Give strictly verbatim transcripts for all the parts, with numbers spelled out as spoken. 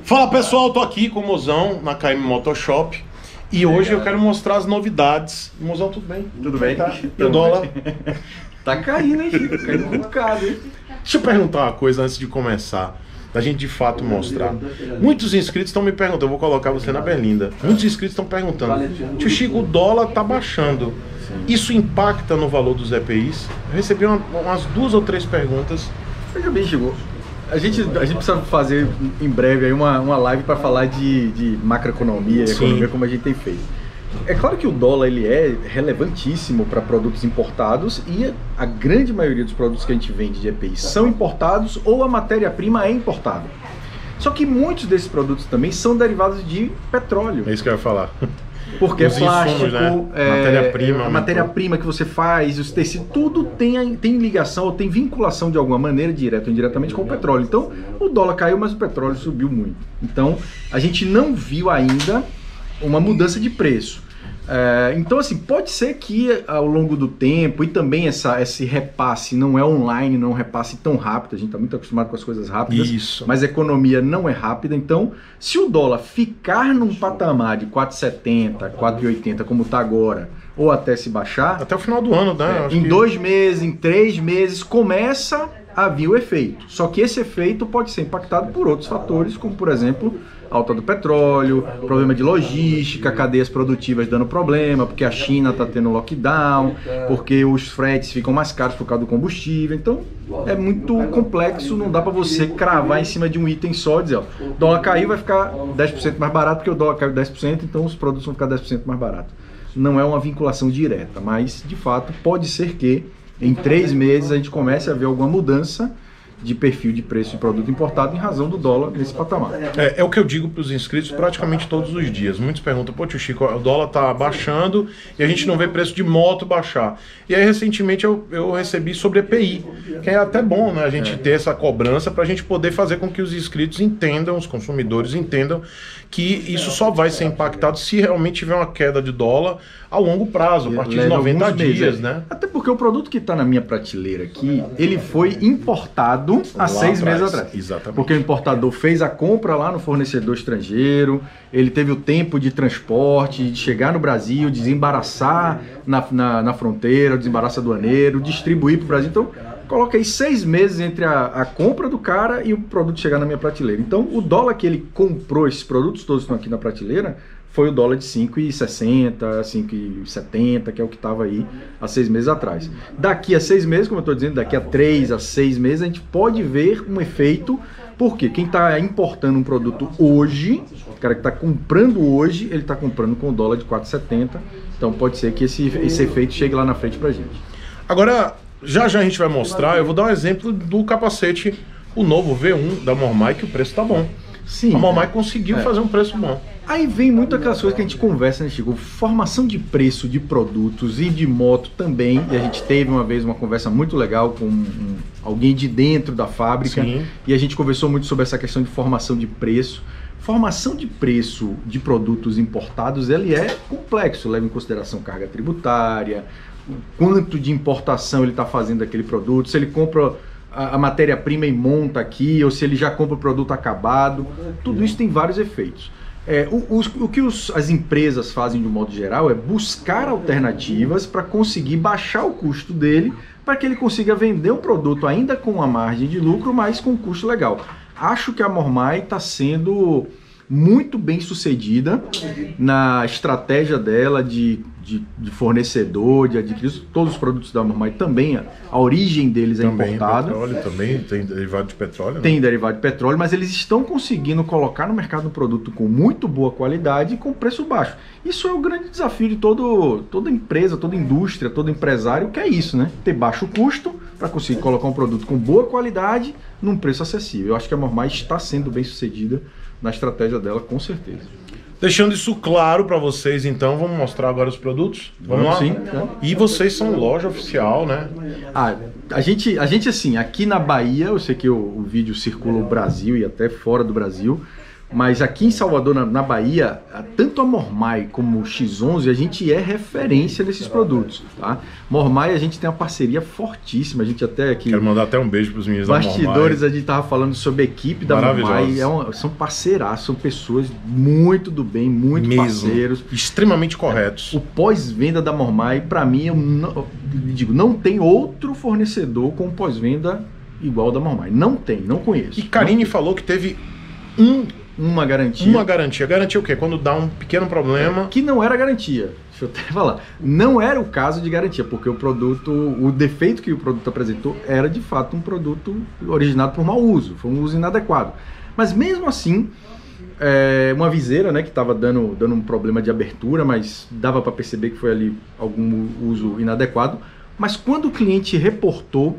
Fala pessoal, tô aqui com o Mozão na K M Motoshop e hoje eu quero mostrar as novidades. Mozão, tudo bem? Tudo bem? Tá. E o dólar? Tá caindo, hein, Chico? Caindo um bocado, hein? Deixa eu perguntar uma coisa antes de começar, da gente de fato mostrar. Muitos inscritos estão me perguntando, eu vou colocar você na berlinda. Muitos inscritos estão perguntando, tio Chico, o dólar tá baixando. Isso impacta no valor dos E P Is? Eu recebi uma, umas duas ou três perguntas. Veja bem, Chico. A gente, a gente precisa fazer em breve aí uma, uma live para falar de, de macroeconomia e economia, como a gente tem feito. É claro que o dólar ele é relevantíssimo para produtos importados e a grande maioria dos produtos que a gente vende de E P I são importados ou a matéria-prima é importada. Só que muitos desses produtos também são derivados de petróleo. É isso que eu ia falar. Porque os é plástico, insumos, né? é, matéria-prima, a matéria-prima que você faz, os tecidos, tudo tem, tem ligação ou tem vinculação de alguma maneira, direta ou indiretamente, com o petróleo. Então, o dólar caiu, mas o petróleo subiu muito. Então, a gente não viu ainda uma mudança de preço. É, então, assim, pode ser que ao longo do tempo, e também essa, esse repasse não é online, não é um repasse tão rápido, a gente está muito acostumado com as coisas rápidas, Isso. Mas a economia não é rápida, então se o dólar ficar num patamar de quatro e setenta, quatro e oitenta como está agora, ou até se baixar, até o final do ano, né? É, em que... dois meses, em três meses, começa a vir o efeito. Só que esse efeito pode ser impactado por outros fatores, como por exemplo, alta do petróleo, problema de logística, cadeias produtivas dando problema, porque a China está tendo lockdown, porque os fretes ficam mais caros por causa do combustível. Então é muito complexo, não dá para você cravar em cima de um item só e dizer, ó, o dólar caiu, vai ficar dez por cento mais barato, porque o dólar caiu dez por cento, então os produtos vão ficar dez por cento mais baratos. Não é uma vinculação direta, mas de fato pode ser que em três meses a gente comece a ver alguma mudança de perfil de preço de produto importado em razão do dólar nesse patamar. É, é o que eu digo para os inscritos praticamente todos os dias. Muitos perguntam, pô tio Chico, o dólar tá baixando e a gente não vê preço de moto baixar. E aí recentemente eu, eu recebi sobre E P I, que é até bom, né, a gente é. ter essa cobrança para a gente poder fazer com que os inscritos entendam, os consumidores entendam que isso só vai ser impactado se realmente tiver uma queda de dólar a longo prazo, a partir de noventa dias, né? Até porque o produto que está na minha prateleira aqui, ele foi importado há seis meses atrás. Exatamente. Porque o importador fez a compra lá no fornecedor estrangeiro, ele teve o tempo de transporte, de chegar no Brasil, desembaraçar na, na, na fronteira, desembaraço aduaneiro, distribuir para o Brasil. Então, coloca aí seis meses entre a, a compra do cara e o produto chegar na minha prateleira. Então, o dólar que ele comprou, esses produtos todos que estão aqui na prateleira, foi o dólar de cinco e sessenta, cinco e setenta, que é o que estava aí há seis meses atrás. Daqui a seis meses, como eu estou dizendo, daqui a três a seis meses, a gente pode ver um efeito, porque quem está importando um produto hoje, o cara que está comprando hoje, ele está comprando com o dólar de quatro e setenta, então pode ser que esse, esse efeito chegue lá na frente para a gente. Agora, já já a gente vai mostrar, eu vou dar um exemplo do capacete, o novo V um da Mormai, que o preço está bom. Sim, a Mormai conseguiu é. fazer um preço bom. Aí vem muito aquelas coisas que a gente conversa, né, Chico? Formação de preço de produtos e de moto também. E a gente teve uma vez uma conversa muito legal com um, alguém de dentro da fábrica. Sim. E a gente conversou muito sobre essa questão de formação de preço. Formação de preço de produtos importados, ele é complexo, leva em consideração carga tributária, o quanto de importação ele está fazendo daquele produto, se ele compra a, a matéria-prima e monta aqui, ou se ele já compra o produto acabado. Tudo isso tem vários efeitos. É, o, os, o que os, as empresas fazem de um modo geral é buscar alternativas para conseguir baixar o custo dele, para que ele consiga vender um produto ainda com uma margem de lucro, mas com um custo legal. Acho que a Mormai está sendo muito bem sucedida na estratégia dela de, de, de fornecedor, de adquirir todos os produtos da Mormai também, a, a origem deles é também importada. Petróleo, também tem derivado de petróleo. Né? Tem derivado de petróleo, mas eles estão conseguindo colocar no mercado um produto com muito boa qualidade e com preço baixo. Isso é o grande desafio de todo, toda empresa, toda indústria, todo empresário, que é isso, né? Ter baixo custo para conseguir colocar um produto com boa qualidade num preço acessível. Eu acho que a Mormai está sendo bem sucedida na estratégia dela, com certeza. Deixando isso claro para vocês, então, vamos mostrar agora os produtos? Vamos, vamos lá? Sim. É. E vocês são loja oficial, né? Ah, a gente, a gente assim, aqui na Bahia, eu sei que o, o vídeo circula o Brasil e até fora do Brasil, Mas aqui em Salvador, na, na Bahia, tanto a Mormai como o X onze, a gente é referência desses produtos, tá? Mormai, a gente tem uma parceria fortíssima, a gente até aqui... Quero mandar até um beijo para os meninos da Mormai. Bastidores, a gente tava falando sobre a equipe da Mormai, é uma, são parceiraços, são pessoas muito do bem, muito Mesmo. parceiros. Extremamente corretos. O pós-venda da Mormai, para mim, eu não, digo, não tem outro fornecedor com pós-venda igual ao da Mormai. Não tem, não conheço. E Karine falou que teve um... Uma garantia. Uma garantia. Garantia o quê? Quando dá um pequeno problema... Que não era garantia. Deixa eu até falar. Não era o caso de garantia, porque o produto, o defeito que o produto apresentou era de fato um produto originado por mau uso. Foi um uso inadequado. Mas mesmo assim, é, uma viseira, né, que estava dando, dando um problema de abertura, mas dava para perceber que foi ali algum uso inadequado. Mas quando o cliente reportou,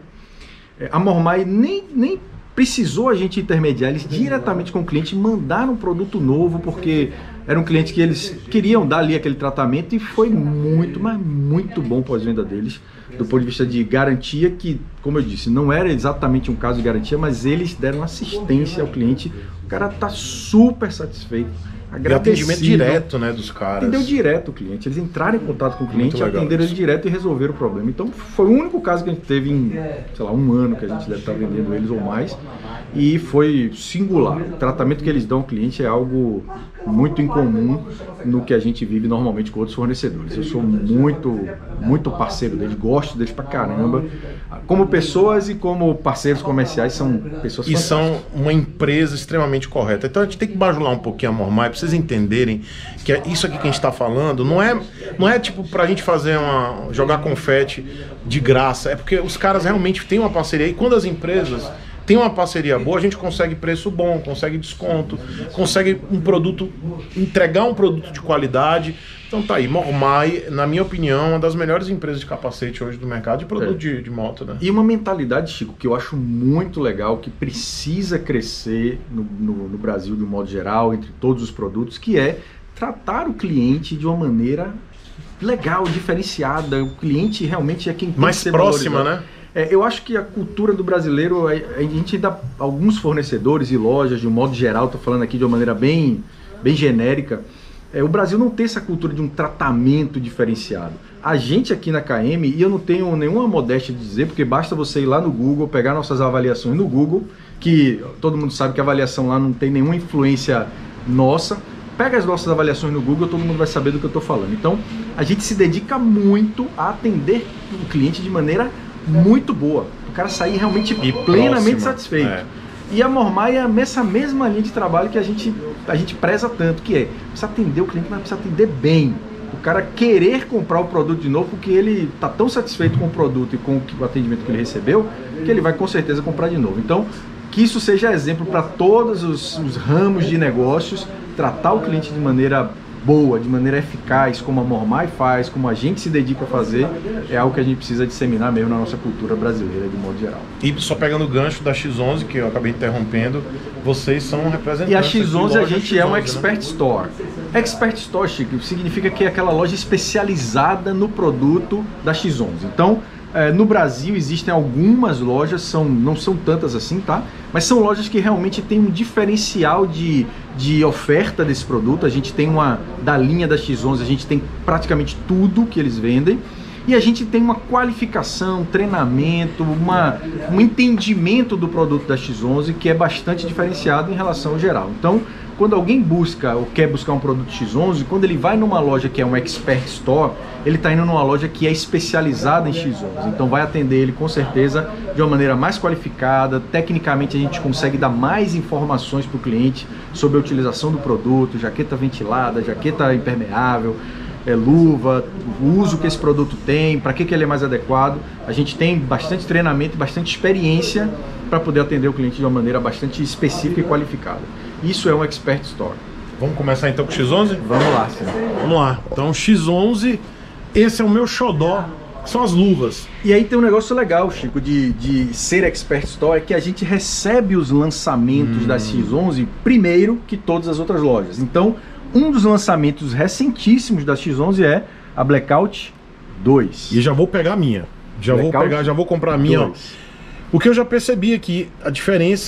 a Mormai nem... nem precisou a gente intermediar, eles diretamente com o cliente mandaram um produto novo, porque era um cliente que eles queriam dar ali aquele tratamento e foi muito, mas muito bom o pós-venda deles, do ponto de vista de garantia, que, como eu disse, não era exatamente um caso de garantia, mas eles deram assistência ao cliente, o cara está super satisfeito. E atendimento direto, né, dos caras. Atendeu direto o cliente. Eles entraram em contato com o cliente, atenderam ele direto e resolveram o problema. Então foi o único caso que a gente teve em, sei lá, um ano que a gente deve estar vendendo eles ou mais. E foi singular. O tratamento que eles dão ao cliente é algo muito incomum no que a gente vive normalmente com outros fornecedores. Eu sou muito, muito parceiro deles, gosto deles pra caramba. Como pessoas e como parceiros comerciais, são pessoas E são uma empresa extremamente correta. Então a gente tem que bajular um pouquinho a Mormai pra vocês entenderem que isso aqui que a gente está falando não é, não é tipo pra gente fazer uma, jogar confete de graça, é porque os caras realmente têm uma parceria. E quando as empresas têm uma parceria boa, a gente consegue preço bom, consegue desconto, consegue um produto, entregar um produto de qualidade. Então tá aí, Mormai, na minha opinião, uma das melhores empresas de capacete hoje do mercado de produto é. de, de moto, né? E uma mentalidade, Chico, que eu acho muito legal, que precisa crescer no, no, no Brasil de um modo geral, entre todos os produtos, que é tratar o cliente de uma maneira legal, diferenciada. O cliente realmente é quem tem mais que ser próxima, valorizado. né? É, eu acho que a cultura do brasileiro, a, a gente dá alguns fornecedores e lojas, de um modo geral, estou falando aqui de uma maneira bem, bem genérica, é, o Brasil não tem essa cultura de um tratamento diferenciado. A gente aqui na K M, e eu não tenho nenhuma modéstia de dizer, porque basta você ir lá no Google, pegar nossas avaliações no Google, que todo mundo sabe que a avaliação lá não tem nenhuma influência nossa. Pega as nossas avaliações no Google, todo mundo vai saber do que eu estou falando. Então, a gente se dedica muito a atender o cliente de maneira muito boa. O cara sair realmente e plenamente próxima, satisfeito. É. E a Mormai é essa mesma linha de trabalho que a gente, a gente preza tanto, que é, precisa atender o cliente, mas precisa atender bem. O cara querer comprar o produto de novo, porque ele está tão satisfeito com o produto e com o atendimento que ele recebeu, que ele vai com certeza comprar de novo. Então, que isso seja exemplo para todos os, os ramos de negócios, tratar o cliente de maneira boa, de maneira eficaz, como a Mormai faz, como a gente se dedica a fazer, é algo que a gente precisa disseminar mesmo na nossa cultura brasileira, de modo geral. E só pegando o gancho da X onze, que eu acabei interrompendo, vocês são representantes. E a X onze a gente é um Expert Store. Expert Store, Chico, significa que é aquela loja especializada no produto da X onze. Então, É, no Brasil existem algumas lojas, são, não são tantas assim, tá? Mas são lojas que realmente têm um diferencial de, de oferta desse produto. A gente tem uma, da linha da X onze, a gente tem praticamente tudo que eles vendem. E a gente tem uma qualificação, treinamento, uma, um entendimento do produto da X onze que é bastante diferenciado em relação ao geral. Então, quando alguém busca ou quer buscar um produto X onze, quando ele vai numa loja que é um Expert Store, ele está indo numa loja que é especializada em X onze. Então vai atender ele com certeza de uma maneira mais qualificada. Tecnicamente a gente consegue dar mais informações para o cliente sobre a utilização do produto, jaqueta ventilada, jaqueta impermeável, é, luva, o uso que esse produto tem, para que, que ele é mais adequado. A gente tem bastante treinamento e bastante experiência para poder atender o cliente de uma maneira bastante específica e qualificada. Isso é um Expert Store. Vamos começar então com o X onze? Vamos lá, sim. Vamos lá. Então, X onze, esse é o meu xodó, são as luvas. E aí tem um negócio legal, Chico, de, de ser Expert Store, é que a gente recebe os lançamentos hum. da X onze primeiro que todas as outras lojas. Então, um dos lançamentos recentíssimos da X onze é a Blackout dois. E já vou pegar a minha. Já Blackout vou pegar, já vou comprar a minha. Ó. O que eu já percebi aqui, a diferença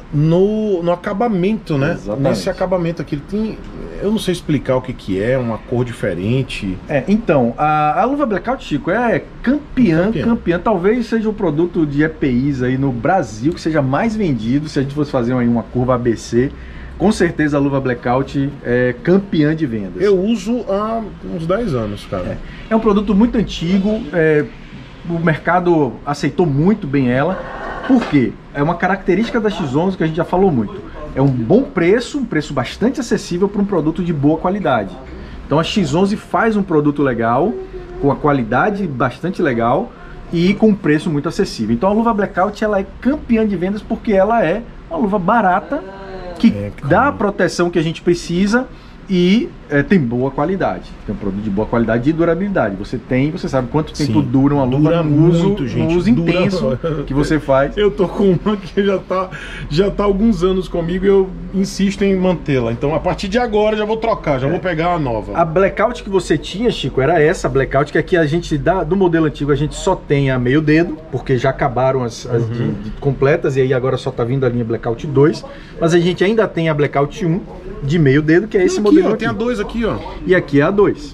no, no acabamento, né? Exatamente. Nesse acabamento aqui, ele tem... Eu não sei explicar o que que é, uma cor diferente. É, então, a, a luva Blackout, Chico, é campeã, campeã, campeã. Talvez seja o produto de E P Is aí no Brasil que seja mais vendido. Se a gente fosse fazer aí uma curva A B C, com certeza a luva Blackout é campeã de vendas. Eu uso há uns dez anos, cara. É, é um produto muito antigo, é, o mercado aceitou muito bem ela. Por quê? É uma característica da X onze que a gente já falou muito. É um bom preço, um preço bastante acessível para um produto de boa qualidade. Então a X onze faz um produto legal, com a qualidade bastante legal e com um preço muito acessível. Então a luva Blackout ela é campeã de vendas porque ela é uma luva barata, que é, dá a proteção que a gente precisa e é, tem boa qualidade. Tem um produto de boa qualidade e durabilidade. Você tem, você sabe quanto tempo Sim, dura uma luva dura no uso, muito, gente, no uso dura... intenso que você faz. Eu tô com uma que já tá, já tá há alguns anos comigo e eu insisto em mantê-la. Então a partir de agora já vou trocar, já é. vou pegar a nova. A Blackout que você tinha, Chico, era essa Blackout, que aqui a gente dá, do modelo antigo a gente só tem a meio dedo, porque já acabaram as, as uhum. de, de completas e aí agora só tá vindo a linha Blackout dois, mas a gente ainda tem a Blackout um de meio dedo, que é esse aqui, modelo ó, aqui. Tem a dois aqui, ó. E aqui é a dois.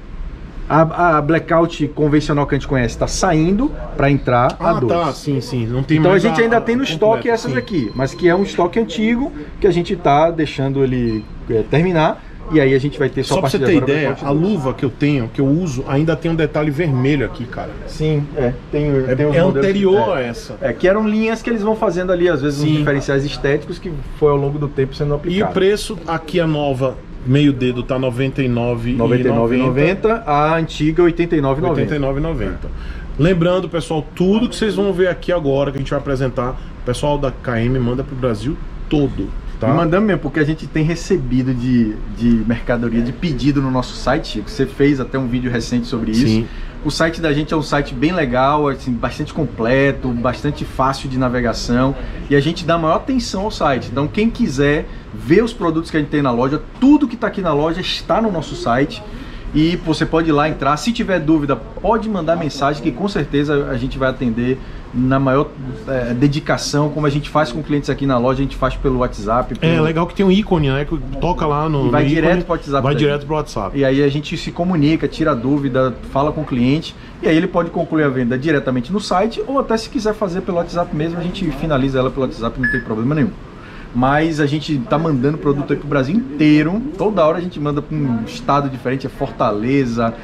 A, a Blackout convencional que a gente conhece está saindo para entrar ah, a dois. Ah, tá, sim, sim. Não tem então mais a gente a, ainda tem no a estoque completa, essas sim. aqui, mas que é um estoque antigo que a gente está deixando ele é, terminar. E aí a gente vai ter só, só pra você ter agora ideia, a luva que eu tenho, que eu uso, ainda tem um detalhe vermelho aqui, cara. Sim, é. Tem, é tem os é modelos, anterior é, a essa. É, que eram linhas que eles vão fazendo ali, às vezes, uns diferenciais estéticos que foi ao longo do tempo sendo aplicado. E o preço, aqui a nova, meio dedo, tá noventa e nove reais. noventa e nove reais e noventa centavos, a antiga oitenta e nove reais e noventa centavos. oitenta e nove reais e noventa centavos. Lembrando, pessoal, tudo que vocês vão ver aqui agora, que a gente vai apresentar, o pessoal da K M manda pro Brasil todo. Tá. E mandamos mesmo, porque a gente tem recebido de, de mercadoria, de pedido no nosso site, Chico. Você fez até um vídeo recente sobre isso. Sim. O site da gente é um site bem legal, assim, bastante completo, bastante fácil de navegação. E a gente dá maior atenção ao site. Então quem quiser ver os produtos que a gente tem na loja, tudo que está aqui na loja está no nosso site. E você pode ir lá entrar. Se tiver dúvida, pode mandar mensagem que com certeza a gente vai atender na maior é, dedicação, como a gente faz com clientes aqui na loja, a gente faz pelo WhatsApp. Pelo... É legal que tem um ícone, né? Que toca lá no. E vai no direto ícone, pro WhatsApp. Vai daí. direto pro WhatsApp. E aí a gente se comunica, tira dúvida, fala com o cliente. E aí ele pode concluir a venda diretamente no site, ou até se quiser fazer pelo WhatsApp mesmo, a gente finaliza ela pelo WhatsApp, não tem problema nenhum. Mas a gente tá mandando produto aí pro Brasil inteiro. Toda hora a gente manda para um estado diferente, é Fortaleza,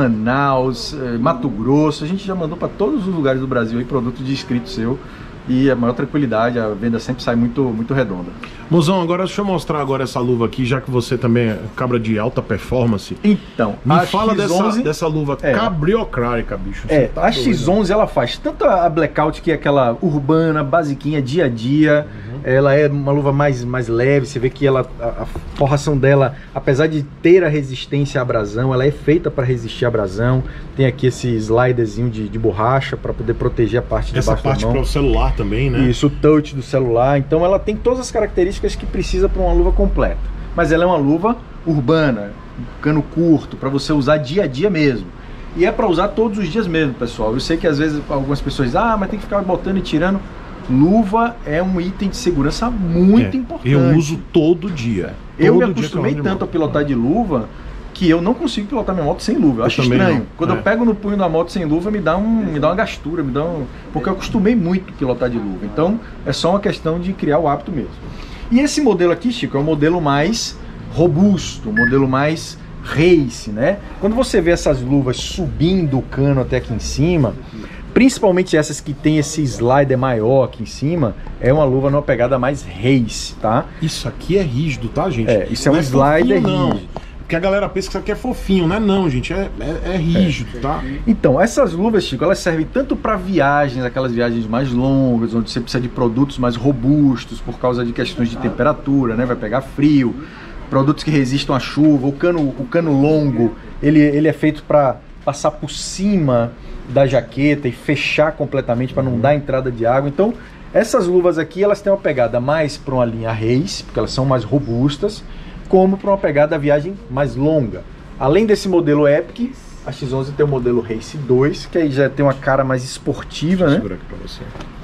Manaus, é, Mato Grosso. A gente já mandou para todos os lugares do Brasil aí produto de inscrito seu. E a maior tranquilidade, a venda sempre sai muito, muito redonda. Mozão, agora deixa eu mostrar agora essa luva aqui, já que você também é cabra de alta performance. Então, me fala X onze, dessa, dessa luva é, cabriocrárica, bicho. É, tá a X onze ela faz tanto a Blackout, que é aquela urbana, basiquinha, dia a dia. Uhum. Ela é uma luva mais, mais leve, você vê que ela, a, a forração dela, apesar de ter a resistência à abrasão, ela é feita para resistir à abrasão. Tem aqui esse sliderzinho de, de borracha para poder proteger a parte de Essa baixo da mão. Essa parte para o celular também, né? Isso, o touch do celular. Então ela tem todas as características que precisa para uma luva completa. Mas ela é uma luva urbana, cano curto, para você usar dia a dia mesmo. E é para usar todos os dias mesmo, pessoal. Eu sei que às vezes algumas pessoas dizem, ah, mas tem que ficar botando e tirando. Luva é um item de segurança muito é, importante. Eu uso todo dia. Eu todo me acostumei tanto a pilotar de luva que eu não consigo pilotar minha moto sem luva. Eu, eu acho estranho. Não. Quando é. eu pego no punho da moto sem luva, me dá, um, me dá uma gastura, me dá um... porque eu acostumei muito a pilotar de luva. Então, é só uma questão de criar o hábito mesmo. E esse modelo aqui, Chico, é um modelo mais robusto, um modelo mais race, né? Quando você vê essas luvas subindo o cano até aqui em cima, principalmente essas que tem esse slider maior aqui em cima, é uma luva numa pegada mais race, tá? Isso aqui é rígido, tá, gente? É, isso é não um é slider fofinho, não. rígido. Porque a galera pensa que isso aqui é fofinho, não é não, gente, é, é, é rígido, é. tá? Então, essas luvas, Chico, elas servem tanto para viagens, aquelas viagens mais longas, onde você precisa de produtos mais robustos por causa de questões de temperatura, né? Vai pegar frio, produtos que resistam à chuva, o cano, o cano longo, ele, ele é feito para passar por cima da jaqueta e fechar completamente para não dar entrada de água. Então, essas luvas aqui, elas têm uma pegada mais para uma linha race, porque elas são mais robustas, como para uma pegada viagem mais longa. Além desse modelo Epic, a X onze tem o modelo Race dois, que aí já tem uma cara mais esportiva, né? Vou segurar aqui para você.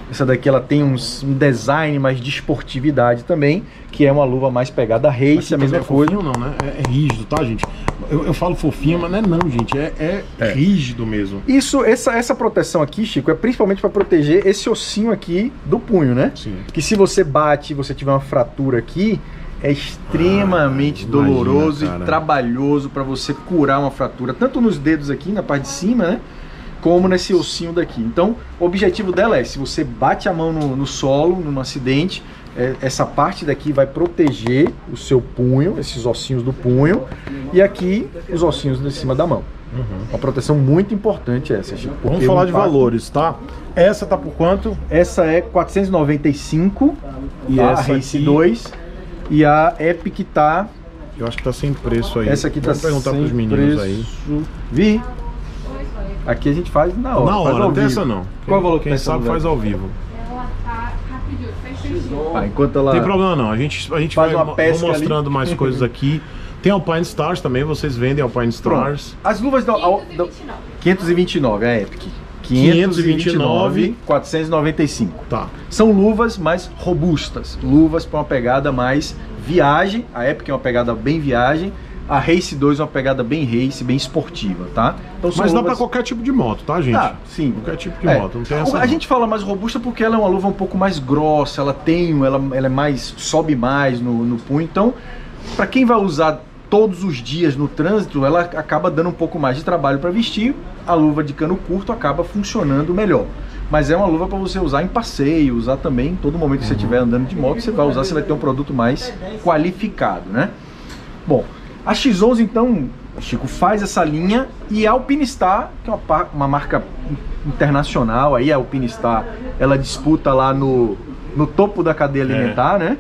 Essa daqui ela tem uns, um design mais de esportividade também, que é uma luva mais pegada race, a mesma coisa. Fofinho, não, né? É, é rígido, tá, gente? Eu, eu falo fofinho, mas não é não, gente. É, é, é. rígido mesmo. Isso, essa, essa proteção aqui, Chico, é principalmente para proteger esse ossinho aqui do punho, né? Sim. Que se você bate e você tiver uma fratura aqui, é extremamente ah, doloroso imagina, e trabalhoso para você curar uma fratura, tanto nos dedos aqui, na parte de cima, né? Como nesse ossinho daqui. Então, o objetivo dela é, se você bate a mão no, no solo, num acidente, é, essa parte daqui vai proteger o seu punho, esses ossinhos do punho, e aqui os ossinhos de cima da mão. Uhum. Uma proteção muito importante essa, Chico. Vamos falar um de valores, tá? Essa tá por quanto? Essa é quatrocentos e noventa e cinco, e tá? essa a Race aqui... dois, e a Epic tá... Eu acho que tá sem preço aí. Essa aqui Vamos tá perguntar sem pros meninos preço. aí. Vi. Aqui a gente faz na hora. Na hora, não tem essa não. Qual é o valor que Quem sabe faz ao vivo. Ela tá rapidinho, fechadinho. Ah, enquanto ela... Não tem problema não, a gente, a gente Faz vai uma pesca mostrando ali. mais coisas aqui. Tem Alpine Stars também, vocês vendem Alpine Stars. As luvas da... quinhentos e vinte e nove, a Epic. quinhentos e vinte e nove, quatrocentos e noventa e cinco. Tá. São luvas mais robustas, luvas para uma pegada mais viagem. A Epic é uma pegada bem viagem. A Race dois é uma pegada bem race, bem esportiva, tá? Então, mas dá luvas... para qualquer tipo de moto, tá, gente? Ah, sim. Qualquer tipo de é. moto, não tem essa A não. gente fala mais robusta porque ela é uma luva um pouco mais grossa, ela tem, ela, ela é mais, sobe mais no, no punho. Então, para quem vai usar todos os dias no trânsito, ela acaba dando um pouco mais de trabalho para vestir. A luva de cano curto acaba funcionando melhor. Mas é uma luva para você usar em passeio, usar também em todo momento que você estiver andando de moto, você vai usar, você vai ter um produto mais qualificado, né? Bom, a X onze, então, Chico, faz essa linha, e a Alpinistar, que é uma, uma marca internacional, aí a Alpinistar, ela disputa lá no, no topo da cadeia alimentar, é. né?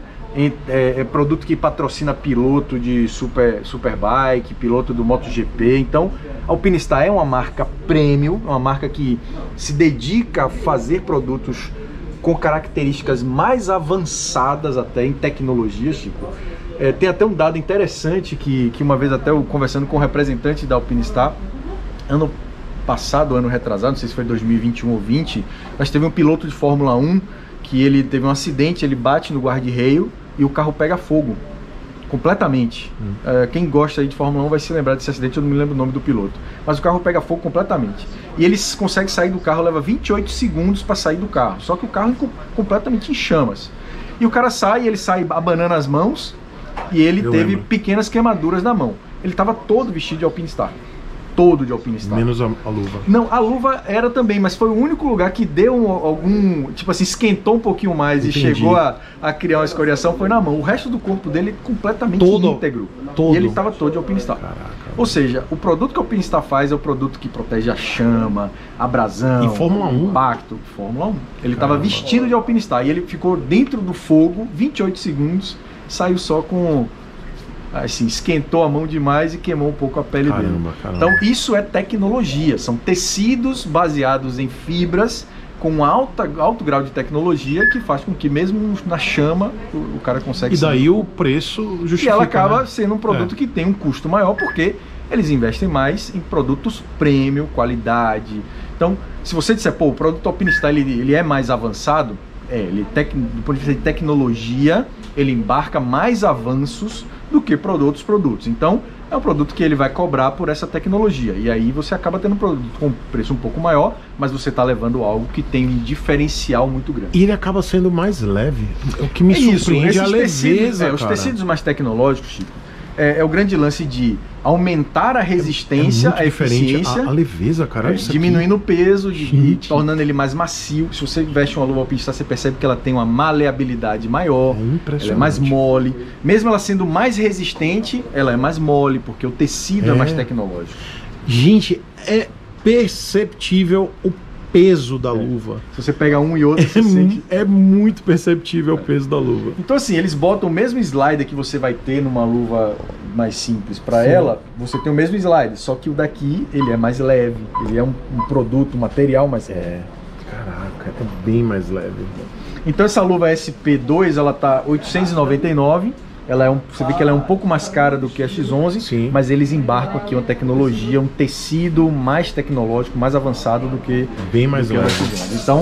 É, é produto que patrocina piloto de super, superbike, piloto do MotoGP. Então, a Alpinistar é uma marca premium, uma marca que se dedica a fazer produtos com características mais avançadas até em tecnologia, Chico. É, tem até um dado interessante que, que uma vez até eu conversando com um representante da Alpinistar, ano passado, ano retrasado, não sei se foi dois mil e vinte e um ou vinte, mas teve um piloto de Fórmula um que ele teve um acidente, ele bate no guarda-reio e o carro pega fogo, completamente. Hum. É, quem gosta aí de Fórmula um vai se lembrar desse acidente, eu não me lembro o nome do piloto. Mas o carro pega fogo completamente. E ele consegue sair do carro, leva vinte e oito segundos para sair do carro, só que o carro é completamente em chamas. E o cara sai, ele sai abanando as mãos, e ele eu teve lembro. pequenas queimaduras na mão. Ele estava todo vestido de Alpinistar. Todo de Alpinistar. Menos a, a luva. Não, a luva era também, mas foi o único lugar que deu um, algum... Tipo assim, esquentou um pouquinho mais. Entendi. E chegou a, a criar uma escoriação, foi na mão. O resto do corpo dele completamente todo, íntegro. Todo. E ele estava todo de Alpinistar. Caraca. Ou seja, o produto que a Alpinistar faz é o produto que protege a chama, a abrasão, em Fórmula um. impacto. Fórmula um. Ele estava vestido de Alpinistar e ele ficou dentro do fogo vinte e oito segundos, saiu só com... Assim, esquentou a mão demais e queimou um pouco a pele caramba, dele. Caramba. Então isso é tecnologia, são tecidos baseados em fibras com alta, alto grau de tecnologia que faz com que mesmo na chama o, o cara consegue... E daí o preço justifica. E ela acaba né? sendo um produto é. que tem um custo maior porque eles investem mais em produtos premium, qualidade. Então, se você disser, pô, o produto Alpinistar ele, ele é mais avançado, é, ele tec, do ponto de vista de tecnologia, ele embarca mais avanços do que outros produtos. Então, é um produto que ele vai cobrar por essa tecnologia. E aí você acaba tendo um produto com preço um pouco maior, mas você está levando algo que tem um diferencial muito grande. E ele acaba sendo mais leve. O que me é surpreende isso, é a leveza, tecidos, é, cara. Os tecidos mais tecnológicos, Chico, é, é o grande lance de aumentar a resistência, é, é a eficiência, a, a leveza, cara. É, diminuindo o peso, de, tornando ele mais macio. Se você veste uma luva Alpinistar, você percebe que ela tem uma maleabilidade maior, é ela é mais mole. Mesmo ela sendo mais resistente, ela é mais mole, porque o tecido é, é mais tecnológico. Gente, é perceptível o peso da é. luva. Se você pega um e outro, é, você sente... é muito perceptível é. o peso da luva. Então assim, eles botam o mesmo slider que você vai ter numa luva mais simples para ela, você tem o mesmo slider, só que o daqui, ele é mais leve, ele é um, um produto, um material mais leve. É, caraca, é bem mais leve. Então essa luva S P dois, ela tá oitocentos e noventa e nove. Ela é um, você vê que ela é um pouco mais cara do que a X onze, sim, mas eles embarcam aqui uma tecnologia, um tecido mais tecnológico, mais avançado do que bem mais do que leve. a X onze. Então,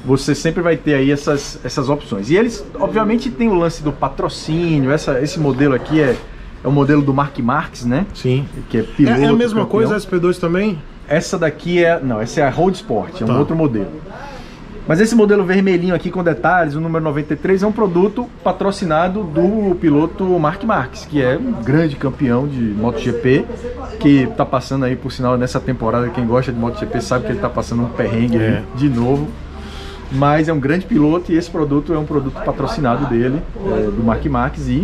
você sempre vai ter aí essas, essas opções. E eles, obviamente, tem o lance do patrocínio. Essa, esse modelo aqui é, é o modelo do Mark Marques, né? Sim. Que é piloto. É, é a mesma campeão. coisa, a S P dois também? Essa daqui é... Não, essa é a Road Sport, é Tá. um outro modelo. Mas esse modelo vermelhinho aqui com detalhes, o número noventa e três, é um produto patrocinado do piloto Mark Marques, que é um grande campeão de MotoGP, que está passando aí, por sinal, nessa temporada. Quem gosta de MotoGP sabe que ele está passando um perrengue É. aí, de novo. Mas é um grande piloto e esse produto é um produto patrocinado dele, é, do Mark Marques, e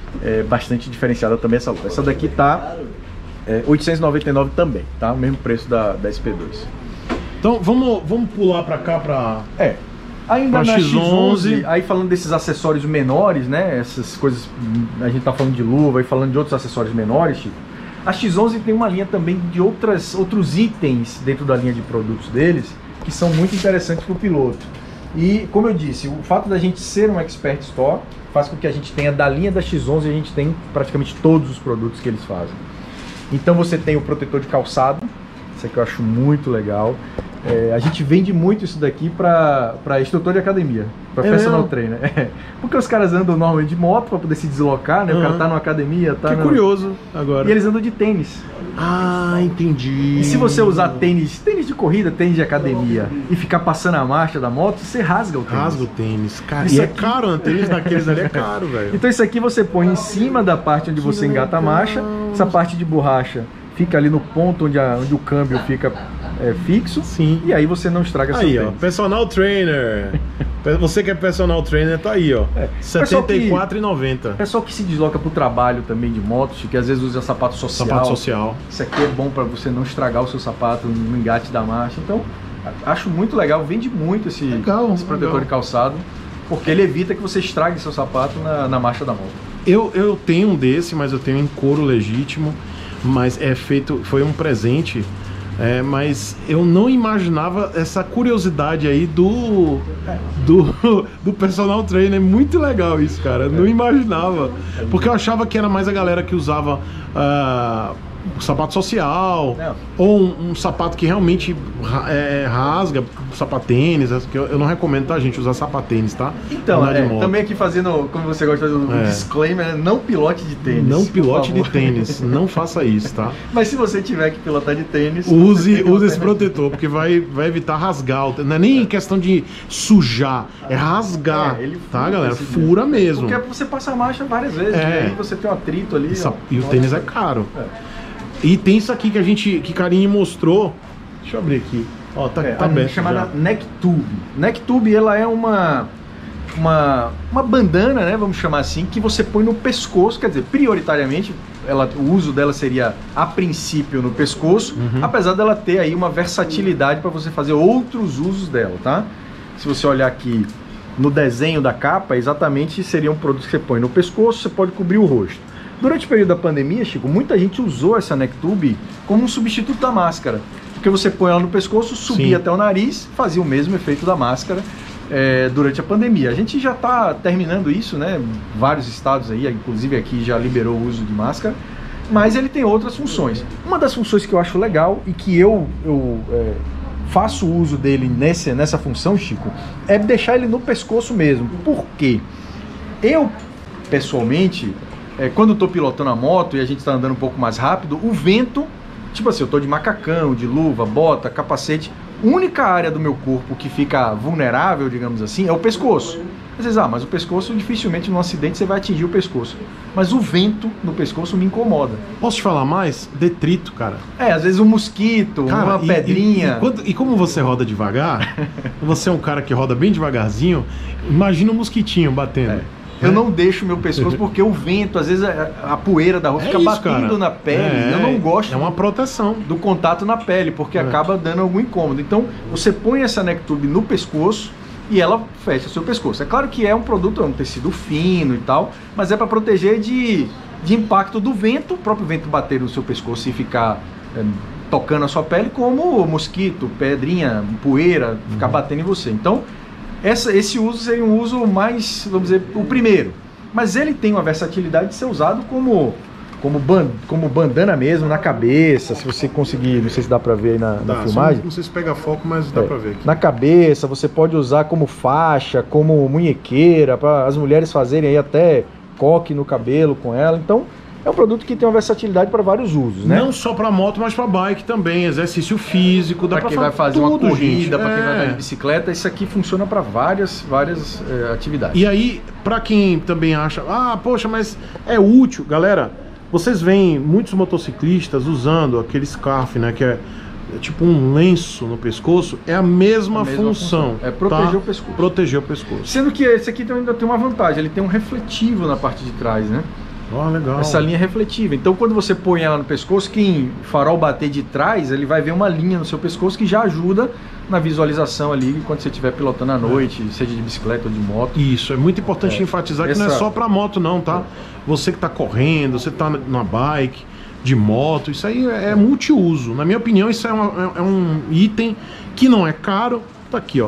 é bastante diferenciada também essa luva. Essa daqui tá é, oitocentos e noventa e nove também, tá? O mesmo preço da, da S P dois. Então vamos, vamos pular pra cá pra... É. Ainda Pra na X onze. X onze, aí falando desses acessórios menores, né? Essas coisas, a gente tá falando de luva e falando de outros acessórios menores, Chico. A X onze tem uma linha também de outras, outros itens dentro da linha de produtos deles que são muito interessantes para o piloto. E, como eu disse, o fato da gente ser um Expert Store faz com que a gente tenha, da linha da X onze, a gente tem praticamente todos os produtos que eles fazem. Então você tem o protetor de calçado, isso aqui eu acho muito legal. É, a gente vende muito isso daqui para instrutor de academia, para É personal mesmo? trainer. É. Porque os caras andam normalmente de moto para poder se deslocar, né? O Uhum. cara tá numa academia, tá Que no... curioso agora. E eles andam de tênis. Ah, entendi. E se você usar tênis, tênis de corrida, tênis de academia, e ficar passando a marcha da moto, você rasga o tênis. Rasga o tênis. Cara, Isso e é aqui- caro, um tênis daqueles ali é caro, velho. Então isso aqui você põe em cima da parte onde você engata a marcha, essa parte de borracha fica ali no ponto onde, a, onde o câmbio fica é, fixo, Sim. e aí você não estraga seu Aí, ó, tênis. personal trainer. Você que é personal trainer, tá aí, ó. É. setenta e quatro reais e noventa centavos. Pessoal que se desloca pro trabalho também de moto, que às vezes usa sapato social. Sapato social. Isso aqui é bom para você não estragar o seu sapato no engate da marcha. Então, acho muito legal, vende muito esse, Legal, esse protetor legal. de calçado, porque ele evita que você estrague seu sapato na, na marcha da moto. Eu, eu tenho um desse, mas eu tenho em couro legítimo. Mas é feito, foi um presente. É, mas eu não imaginava essa curiosidade aí do, do, do personal trainer. É muito legal isso, cara. Eu não imaginava. Porque eu achava que era mais a galera que usava ah, o sapato social. Não. Ou um, um sapato que realmente ra- é, rasga, sapatênis. Que eu, eu não recomendo, tá, gente, usar sapatênis, tá? Então, Andar de é, moto. também aqui fazendo, como você gosta de fazer um É. disclaimer, não pilote de tênis. Não por pilote de favor. tênis. Não faça isso, tá? Mas se você tiver que pilotar de tênis, você Use, tem uma use esse alternativa. protetor, porque vai, vai evitar rasgar. o- Não é nem questão de sujar, é rasgar. É, ele tá, fura galera? esse Fura mesmo. Porque você passa a marcha várias vezes, É. e aí você tem um atrito ali. Essa- ó. E o tênis é caro. É. E tem isso aqui que a gente, que Karine mostrou. Deixa eu abrir aqui. Ó, tá, É, tá a aberto chamada já. neck tube. Neck tube, ela é uma, uma uma bandana, né, vamos chamar assim, que você põe no pescoço, quer dizer, prioritariamente, ela, o uso dela seria a princípio no pescoço, Uhum. apesar dela ter aí uma versatilidade para você fazer outros usos dela, tá? Se você olhar aqui no desenho da capa, exatamente seria um produto que você põe no pescoço, você pode cobrir o rosto. Durante o período da pandemia, Chico, muita gente usou essa neck tube como um substituto da máscara. Porque você põe ela no pescoço, subia Sim. até o nariz, fazia o mesmo efeito da máscara é, durante a pandemia. A gente já está terminando isso, né? Vários estados aí, inclusive aqui, já liberou o uso de máscara. Mas ele tem outras funções. Uma das funções que eu acho legal e que eu, eu é, faço uso dele nesse, nessa função, Chico, é deixar ele no pescoço mesmo. Por quê? Eu, pessoalmente, é, quando eu tô pilotando a moto e a gente tá andando um pouco mais rápido, o vento, tipo assim, eu tô de macacão, de luva, bota, capacete, única área do meu corpo que fica vulnerável, digamos assim, é o pescoço. Às vezes, ah, mas o pescoço, dificilmente num acidente você vai atingir o pescoço. Mas o vento no pescoço me incomoda. Posso te falar mais? Detrito, cara. É, às vezes um mosquito, Cara, uma e- pedrinha. E, e, quando- e como você roda devagar, você é um cara que roda bem devagarzinho, imagina um mosquitinho batendo. É. Eu não deixo meu pescoço porque o vento, às vezes a, a poeira da rua É fica isso, batendo cara. na pele. É, Eu não gosto É uma proteção. do contato na pele, porque É. acaba dando algum incômodo. Então, você põe essa neck tube no pescoço e ela fecha o seu pescoço. É claro que é um produto, é um tecido fino e tal, mas é para proteger de, de impacto do vento, o próprio vento bater no seu pescoço e ficar é, tocando a sua pele, como mosquito, pedrinha, poeira, ficar batendo em você. Então, essa, esse uso seria um uso mais, vamos dizer, o primeiro. Mas ele tem uma versatilidade de ser usado como como, ban como bandana mesmo, na cabeça, se você conseguir, não sei se dá pra ver aí na, na Dá, filmagem. Não, não sei se pega foco, mas dá é, pra ver aqui. Na cabeça, você pode usar como faixa, como munhequeira, para as mulheres fazerem aí até coque no cabelo com ela. Então, é um produto que tem uma versatilidade para vários usos, né? Não só para moto, mas para bike também, exercício físico, dá para quem pra vai fazer tudo, uma corrida, para quem é. vai andar de bicicleta, isso aqui funciona para várias, várias é, atividades. E aí, para quem também acha, ah, poxa, mas é útil, galera, vocês veem muitos motociclistas usando aquele scarf, né, que é tipo um lenço no pescoço, é a mesma, a mesma função, função. É proteger tá? o pescoço. Proteger o pescoço. Sendo que esse aqui ainda tem uma vantagem, ele tem um refletivo na parte de trás, né? Oh, legal. Essa linha é refletiva. Então, quando você põe ela no pescoço, quem farol bater de trás, ele vai ver uma linha no seu pescoço que já ajuda na visualização ali quando você estiver pilotando à noite, é. seja de bicicleta ou de moto. Isso, é muito importante é. enfatizar que Essa... não é só para moto não, tá? É. Você que tá correndo, você tá na bike, de moto, isso aí é multiuso. Na minha opinião, isso é, uma, é um item que não é caro. Tá aqui, ó,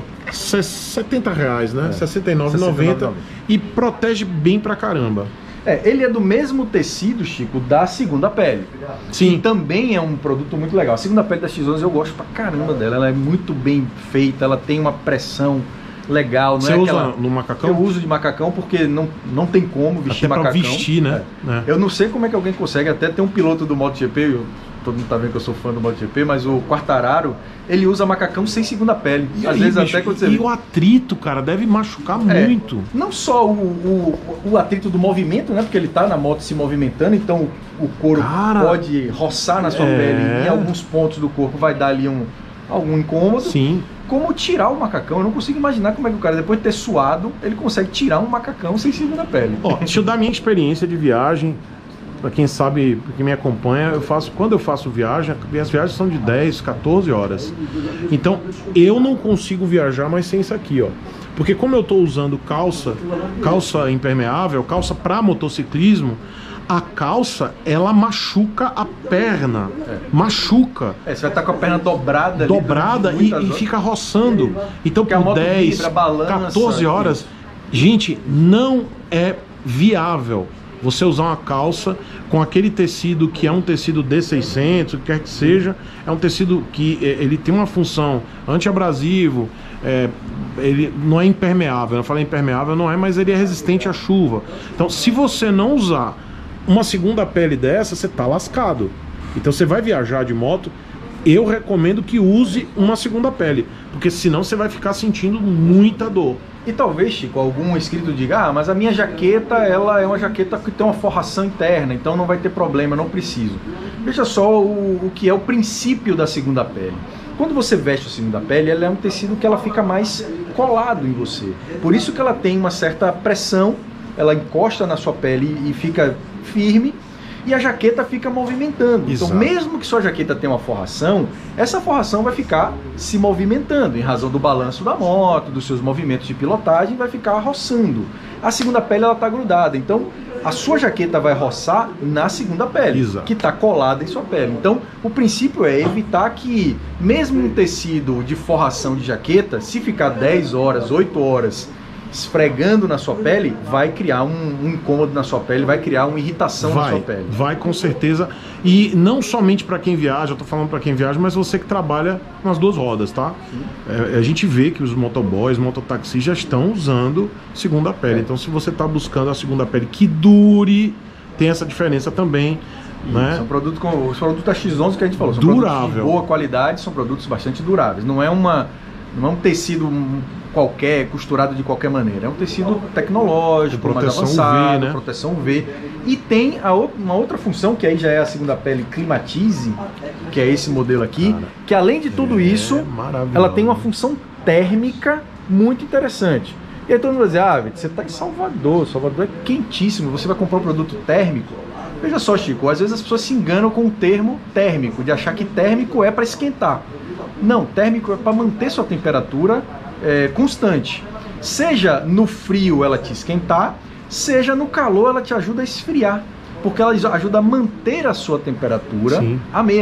setenta reais, né? É. sessenta e nove reais e noventa centavos e protege bem pra caramba. É, ele é do mesmo tecido, Chico, da segunda pele. Sim. E também é um produto muito legal. A segunda pele da X onze eu gosto pra caramba dela. Ela é muito bem feita, ela tem uma pressão legal. Não Você é usa aquela... no macacão? Eu uso de macacão porque não, não tem como vestir até pra macacão. vestir, né? É. É. Eu não sei como é que alguém consegue. Até tem um piloto do MotoGP, eu, todo mundo tá vendo que eu sou fã do MotoGP, mas o Quartararo, ele usa macacão sem segunda pele. E Às aí, vezes bicho, até quando você e vê. o atrito, cara, deve machucar é, muito. Não só o, o, o atrito do movimento, né? Porque ele tá na moto se movimentando, então o couro cara, pode roçar na sua é... pele. Em alguns pontos do corpo vai dar ali um, algum incômodo. Sim. Como tirar o macacão? Eu não consigo imaginar como é que o cara, depois de ter suado, ele consegue tirar um macacão sem segunda pele. Ó, deixa eu dar minha experiência de viagem. Para quem sabe, para quem me acompanha, eu faço, quando eu faço viagem, minhas viagens são de dez, quatorze horas. Então, eu não consigo viajar mais sem isso aqui, ó. Porque como eu estou usando calça, calça impermeável, calça para motociclismo, a calça, ela machuca a perna. É. Machuca. É, você vai estar com a perna dobrada. Dobrada ali, e, e fica roçando. Então, porque por dez, vibra, balança, quatorze horas, gente, não é viável você usar uma calça com aquele tecido que é um tecido D seiscentos, o que quer que seja, é um tecido que ele tem uma função antiabrasivo, é, ele não é impermeável, eu falei impermeável, não é, mas ele é resistente à chuva. Então, se você não usar uma segunda pele dessa, você tá lascado. Então, você vai viajar de moto, eu recomendo que use uma segunda pele, porque senão você vai ficar sentindo muita dor. E talvez, Chico, algum inscrito diga, ah, mas a minha jaqueta, ela é uma jaqueta que tem uma forração interna, então não vai ter problema, não preciso. Veja só o, o que é o princípio da segunda pele. Quando você veste a segunda pele, ela é um tecido que ela fica mais colado em você. Por isso que ela tem uma certa pressão, ela encosta na sua pele e fica firme, e a jaqueta fica movimentando. Exato. Então, mesmo que sua jaqueta tenha uma forração, essa forração vai ficar se movimentando, em razão do balanço da moto, dos seus movimentos de pilotagem, vai ficar roçando. A segunda pele, ela está grudada, então a sua jaqueta vai roçar na segunda pele, Exato. que está colada em sua pele. Então, o princípio é evitar que, mesmo um tecido de forração de jaqueta, se ficar dez horas, oito horas, esfregando na sua pele, vai criar um, um incômodo na sua pele, vai criar uma irritação vai, na sua pele. Vai, com certeza. E não somente para quem viaja, eu tô falando para quem viaja, mas você que trabalha nas duas rodas, tá? É, a gente vê que os motoboys, mototaxis já estão usando segunda pele. É. Então, se você tá buscando a segunda pele que dure, tem essa diferença também. Né? São produtos com os produtos da X onze que a gente falou, são durável. Produtos de boa qualidade, são produtos bastante duráveis. Não é uma, não é um tecido qualquer, costurado de qualquer maneira. É um tecido tecnológico, mais avançado, U V, né? Proteção U V. E tem a, uma outra função, que aí já é a segunda pele Climatize, que é esse modelo aqui, Cara, que além de tudo é isso, ela tem uma função térmica muito interessante. E aí todo mundo vai dizer, ah, Vitor, você está em Salvador, Salvador é quentíssimo, você vai comprar um produto térmico? Veja só, Chico, às vezes as pessoas se enganam com o termo térmico, de achar que térmico é para esquentar. Não, térmico é para manter sua temperatura é, constante. Seja no frio ela te esquentar, seja no calor ela te ajuda a esfriar, porque ela ajuda a manter a sua temperatura Sim. a mesma.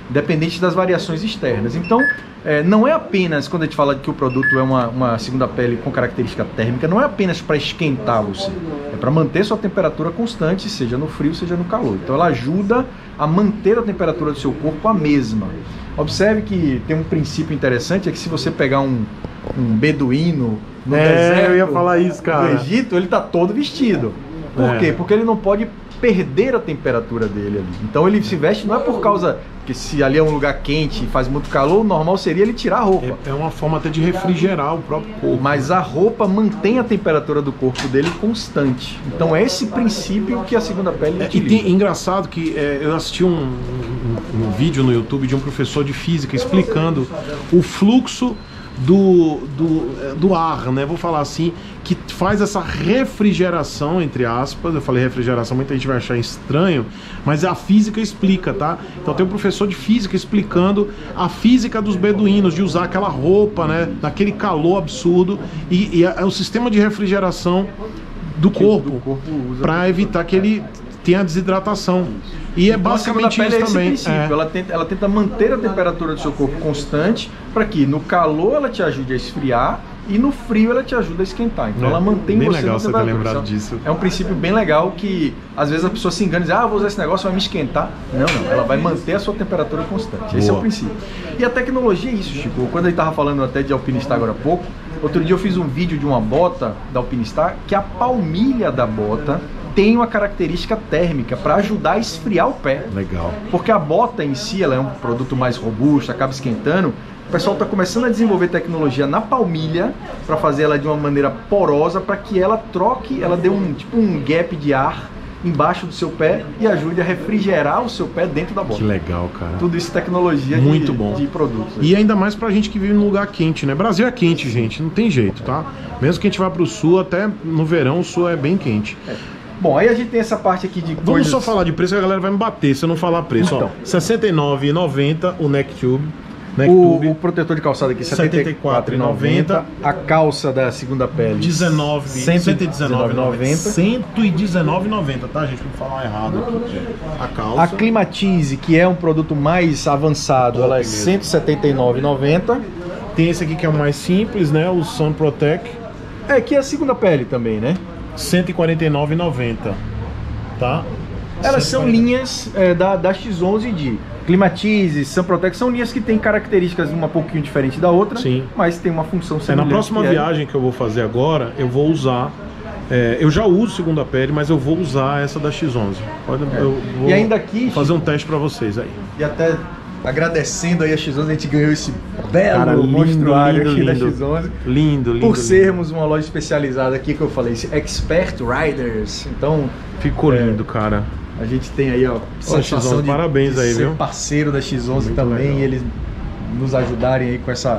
independente das variações externas. Então, é, não é apenas, quando a gente fala que o produto é uma, uma segunda pele com característica térmica, não é apenas para esquentar você, é para manter sua temperatura constante, seja no frio, seja no calor. Então ela ajuda a manter a temperatura do seu corpo a mesma. Observe que tem um princípio interessante, é que se você pegar um, um beduíno no é, deserto eu ia falar isso, cara. do Egito, ele está todo vestido. Por É. quê? Porque ele não pode perder a temperatura dele ali. Então ele se veste não é por causa que se ali é um lugar quente e faz muito calor, o normal seria ele tirar a roupa. É, é uma forma até de refrigerar o próprio corpo. Mas a roupa mantém a temperatura do corpo dele constante. Então é esse princípio que a segunda pele É, e utiliza. tem, engraçado que é, eu assisti um, um, um vídeo no YouTube de um professor de física explicando o fluxo do, do, do ar, né? Vou falar assim, que faz essa refrigeração, entre aspas. Eu falei refrigeração, muita gente vai achar estranho, mas a física explica, tá? Então tem um professor de física explicando a física dos beduínos, de usar aquela roupa, né? Naquele calor absurdo, e, e é o sistema de refrigeração do corpo, do corpo usa para evitar que ele tenha desidratação. E é Então, a segunda basicamente pele isso é esse também. princípio. É. Ela, tenta, ela tenta manter a temperatura do seu corpo constante para que no calor ela te ajude a esfriar e no frio ela te ajuda a esquentar. Então É, ela mantém bem você legal na você ter temperatura. lembrado Então, disso. É um princípio bem legal que às vezes a pessoa se engana e diz, ah, vou usar esse negócio, vai me esquentar. Não, não, ela vai manter a sua temperatura constante. Esse é o Boa. princípio. E a tecnologia é isso, Chico. Quando ele estava falando até de Alpinistar agora há pouco, outro dia eu fiz um vídeo de uma bota da Alpinistar que a palmilha da bota tem uma característica térmica para ajudar a esfriar o pé. Legal. Porque a bota em si, ela é um produto mais robusto, acaba esquentando. O pessoal está começando a desenvolver tecnologia na palmilha para fazer ela de uma maneira porosa para que ela troque, ela dê um tipo um gap de ar embaixo do seu pé e ajude a refrigerar o seu pé dentro da bota. Que legal, cara. Tudo isso é tecnologia Muito de, bom. de produtos. E ainda mais pra gente que vive num lugar quente, né? Brasil é quente, gente, não tem jeito, tá? Mesmo que a gente vá pro sul, até no verão o sul é bem quente. É. Bom, aí a gente tem essa parte aqui de Vamos coisas... só falar de preço que a galera vai me bater se eu não falar preço. Então. Ó, sessenta e nove reais e noventa centavos o Necktube. O, Necktube. o protetor de calçada aqui, setenta setenta e e quatro quatro reais e noventa reais e noventa. A calça da segunda pele, dezenove, cento e dezenove cento e dezenove reais e noventa noventa. cento e dezenove reais e noventa, tá, gente? Vou falar errado aqui. A calça. A Climatize, que é um produto mais avançado, Top ela é mesmo. cento e setenta e nove reais e noventa. Tem esse aqui que é o mais simples, né? O Sun Protect. É, que é a segunda pele também, né? cento e quarenta e nove reais e noventa centavos. Tá? Elas são linhas é, da, da X onze de Climatize, Sun Protect, são linhas que têm características uma pouquinho diferente da outra, Sim. mas tem uma função É, na semelhante. próxima que é- viagem que eu vou fazer agora, eu vou usar. é, eu já uso segunda pele, mas eu vou usar essa da X onze. Pode, eu vou E ainda aqui, fazer um teste pra vocês aí. E até agradecendo aí a X onze, a gente ganhou esse belo Cara, lindo, monstruário lindo, aqui da lindo. X onze. Lindo, lindo. Por lindo. sermos uma loja especializada aqui, que eu falei, Expert Riders. Então, Ficou É. lindo, cara. a gente tem aí, ó, X onze, parabéns de aí, ser viu? parceiro da X onze Muito também, legal. e eles nos ajudarem aí com essa,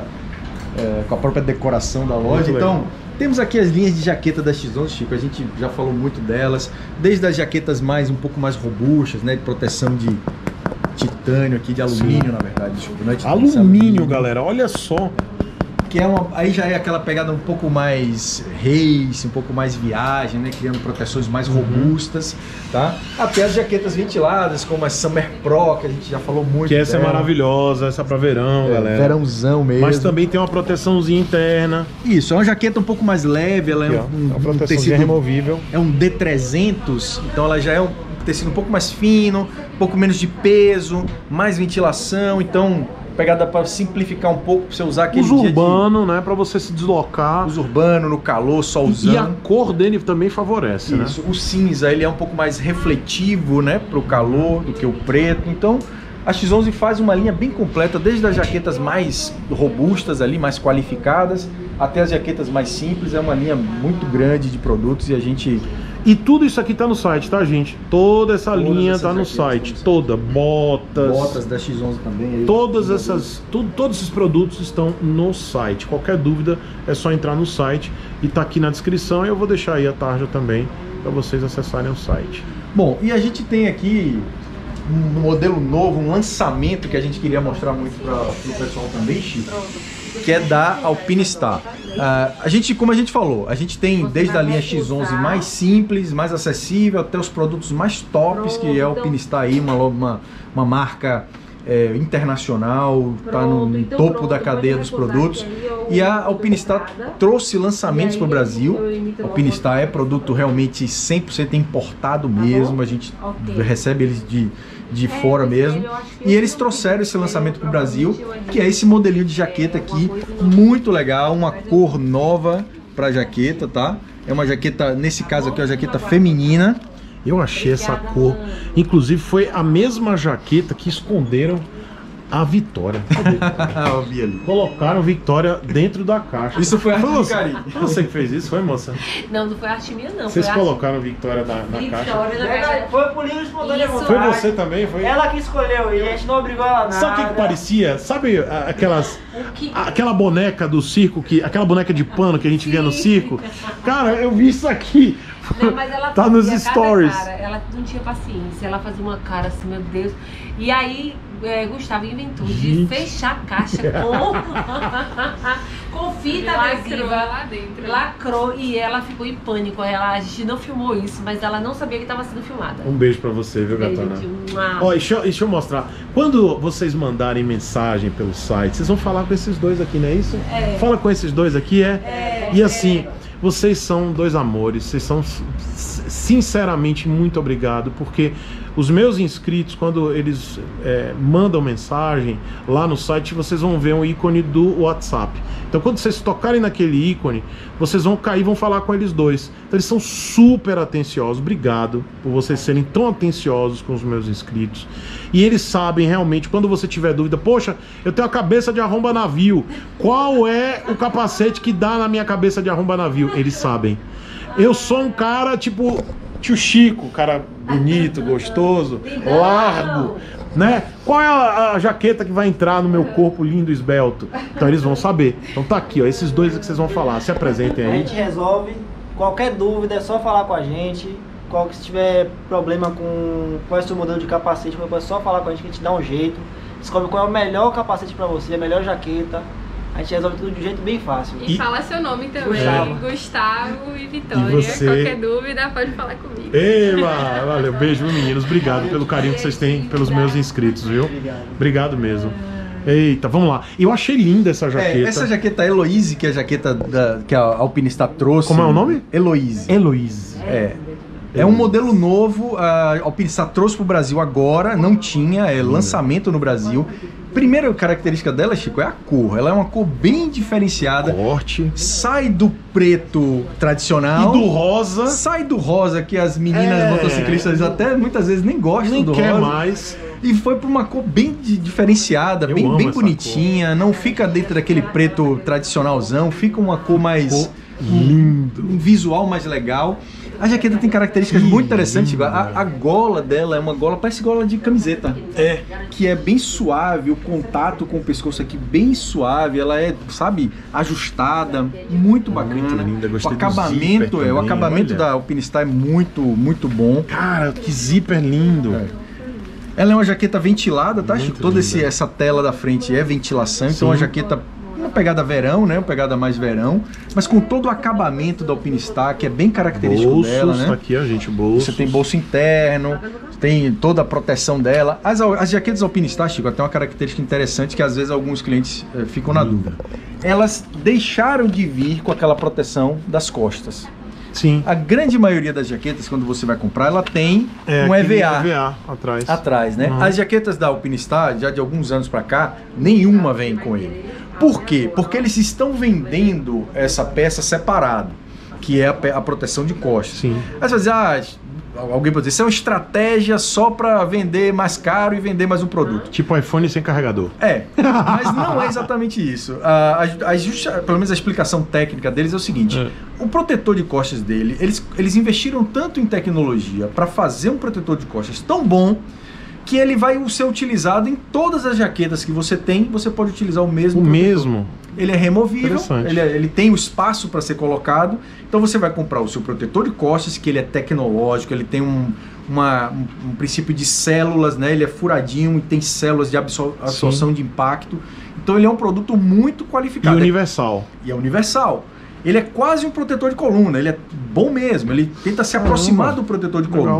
é, com a própria decoração da loja. Muito Então, legal. temos aqui as linhas de jaqueta da X onze, Chico, a gente já falou muito delas, desde as jaquetas mais, um pouco mais robustas, né, de proteção de titânio aqui, de alumínio, na verdade, desculpa, não é titânio, é Alumínio, galera, olha só. que é uma, aí já é aquela pegada um pouco mais race, um pouco mais viagem, né, criando proteções mais robustas, tá? Até as jaquetas ventiladas, como a Summer Pro, que a gente já falou muito Que essa é dela. maravilhosa, essa é pra verão, É, galera. verãozão mesmo. Mas também tem uma proteçãozinha interna. Isso, é uma jaqueta um pouco mais leve, ela é Aqui, um, ó, um, uma um proteçãozinha tecido, removível. é um D trezentos, então ela já é um tecido um pouco mais fino, um pouco menos de peso, mais ventilação, então pegada para simplificar um pouco, para você usar aquele Uso dia de- urbano, né? Pra você se deslocar. uso urbano, no calor, solzão. E a cor dele também favorece, Isso, o cinza ele é um pouco mais refletivo, né, para o calor do que o preto. Então a X onze faz uma linha bem completa, desde as jaquetas mais robustas ali, mais qualificadas, até as jaquetas mais simples. É uma linha muito grande de produtos e a gente E tudo isso aqui tá no site, tá, gente? Toda essa Todas linha essas tá no jaquetas site. estão Toda. Botas. botas da X onze também. Aí, Todas essas, tu- todos esses produtos estão no site. Qualquer dúvida é só entrar no site e tá aqui na descrição. E eu vou deixar aí a tarja também para vocês acessarem o site. Bom, e a gente tem aqui um modelo novo, um lançamento que a gente queria mostrar muito para o pessoal também, Chico, que é da Alpinistar. Ah, a gente, como a gente falou, a gente tem desde a linha X onze mais simples, mais acessível, até os produtos mais tops, que é a Alpinistar aí, uma, uma, uma marca é, internacional, está no, no então topo pronto, da cadeia dos produtos. E a Alpinistar trouxe lançamentos para o Brasil. A Alpinistar é produto realmente cem por cento importado mesmo, a gente okay. recebe eles de, de é, fora mesmo. E eles trouxeram esse lançamento para o Brasil, que é esse modelinho de jaqueta aqui, muito legal, uma cor nova para a jaqueta, tá? É uma jaqueta, nesse caso aqui, é uma jaqueta feminina. Eu achei essa cor, inclusive foi a mesma jaqueta que esconderam a Vitória. Colocaram Vitória dentro da caixa. Isso foi arte de carinho. Foi você que fez isso? Foi, moça? Não, não foi arte minha, não. Vocês foi colocaram arte... Vitória na, na Vitória caixa? Na caixa. Foi por livre espontânea vontade. Foi você também? Foi? Ela que escolheu e a gente não obrigou ela a nada. Sabe o que, que parecia? Sabe aquelas... Que... Aquela boneca do circo, que, aquela boneca de pano que a gente via no circo? Cara, eu vi isso aqui. Não, mas ela tá nos stories. Cara, ela não tinha paciência, ela fazia uma cara assim, meu Deus. E aí, é, Gustavo inventou de gente. fechar a caixa com, com fita adesiva lá dentro. Lacrou e ela ficou em pânico. Ela, a gente não filmou isso, mas ela não sabia que estava sendo filmada. Um beijo pra você, viu, Gatona? Ó, deixa, deixa eu mostrar. Quando vocês mandarem mensagem pelo site, vocês vão falar com esses dois aqui, não é isso? É. Fala com esses dois aqui, é? é e assim... É. Vocês são dois amores, vocês são sinceramente muito obrigado, porque os meus inscritos, quando eles é, mandam mensagem lá no site, vocês vão ver um ícone do WhatsApp. Então quando vocês tocarem naquele ícone, vocês vão cair e vão falar com eles dois. Então eles são super atenciosos. Obrigado por vocês serem tão atenciosos com os meus inscritos. E eles sabem realmente, quando você tiver dúvida, poxa, eu tenho a cabeça de arromba navio, qual é o capacete que dá na minha cabeça de arromba navio? Eles sabem. Eu sou um cara tipo tio Chico, cara bonito, gostoso, largo, né? Qual é a, a jaqueta que vai entrar no meu corpo lindo e esbelto? Então eles vão saber. Então tá aqui, ó, esses dois que vocês vão falar. Se apresentem aí. A gente resolve. Qualquer dúvida é só falar com a gente. Qual, se tiver problema com qual é o seu modelo de capacete, é só falar com a gente que a gente dá um jeito. Descobre qual é o melhor capacete pra você, a melhor jaqueta. A gente resolve tudo de um jeito bem fácil. E, e fala seu nome também, Gustavo, Gustavo e Vitória. E você... Qualquer dúvida pode falar comigo. Eba, valeu, beijo meninos, obrigado pelo carinho que vocês têm pelos meus inscritos, viu? Obrigado. Obrigado mesmo. Eita, vamos lá. Eu achei linda essa jaqueta. É, essa jaqueta Eloise, que é a jaqueta da, que a Alpinistar trouxe. Como é o nome? Eloise. Eloise. É. É um modelo novo, a Alpinistar trouxe para o Brasil agora, não tinha, é lançamento no Brasil. Primeira característica dela, Chico, é a cor. Ela é uma cor bem diferenciada. Corte. Sai do preto tradicional. E do rosa. Sai do rosa, que as meninas é. motociclistas até muitas vezes nem gostam nem do quer rosa. mais. E foi para uma cor bem diferenciada, Eu bem, bem bonitinha. Cor. Não fica dentro daquele preto tradicionalzão. Fica uma cor mais... Cor lindo. Um visual mais legal. A jaqueta tem características Ih, muito interessantes. A, a gola dela é uma gola, parece gola de camiseta. É. Que é bem suave, o contato com o pescoço aqui bem suave. Ela é, sabe, ajustada, muito bacana. Linda, o acabamento, é, o acabamento olha. da Alpinistar é muito, muito bom. Cara, que zíper lindo. É. Ela é uma jaqueta ventilada, tá? Muito Toda esse, essa tela da frente é ventilação, Sim. então é uma jaqueta uma pegada verão, né? Uma pegada mais verão, mas com todo o acabamento da Alpinistar, que é bem característico Bolsos, dela, né? Aqui, ó, gente, bolso. Você tem bolso interno, tem toda a proteção dela. As, as jaquetas Alpinistar, Chico, tem uma característica interessante que às vezes alguns clientes eh, ficam na dúvida. Elas deixaram de vir com aquela proteção das costas. Sim. A grande maioria das jaquetas, quando você vai comprar, ela tem é, um E V A, E V A atrás. atrás, né? Uhum. As jaquetas da Alpinistar, já de alguns anos para cá, nenhuma vem com ele. Por quê? Porque eles estão vendendo essa peça separado, que é a, a proteção de costas. Sim. Às vezes, ah, alguém pode dizer, isso é uma estratégia só para vender mais caro e vender mais um produto. Tipo iPhone sem carregador. É, mas não é exatamente isso. A, a, a justa, pelo menos a explicação técnica deles é o seguinte, é. o protetor de costas dele, eles, eles investiram tanto em tecnologia para fazer um protetor de costas tão bom que ele vai ser utilizado em todas as jaquetas que você tem, você pode utilizar o mesmo O protetor. mesmo? Ele é removível, ele, é, ele tem o espaço para ser colocado, então você vai comprar o seu protetor de costas, que ele é tecnológico, ele tem um, uma, um, um princípio de células, né? Ele é furadinho e tem células de absor absorção Sim. de impacto, então ele é um produto muito qualificado. E universal. É, e é universal. Ele é quase um protetor de coluna, ele é bom mesmo, ele tenta se aproximar Caramba. do protetor de coluna. Legal.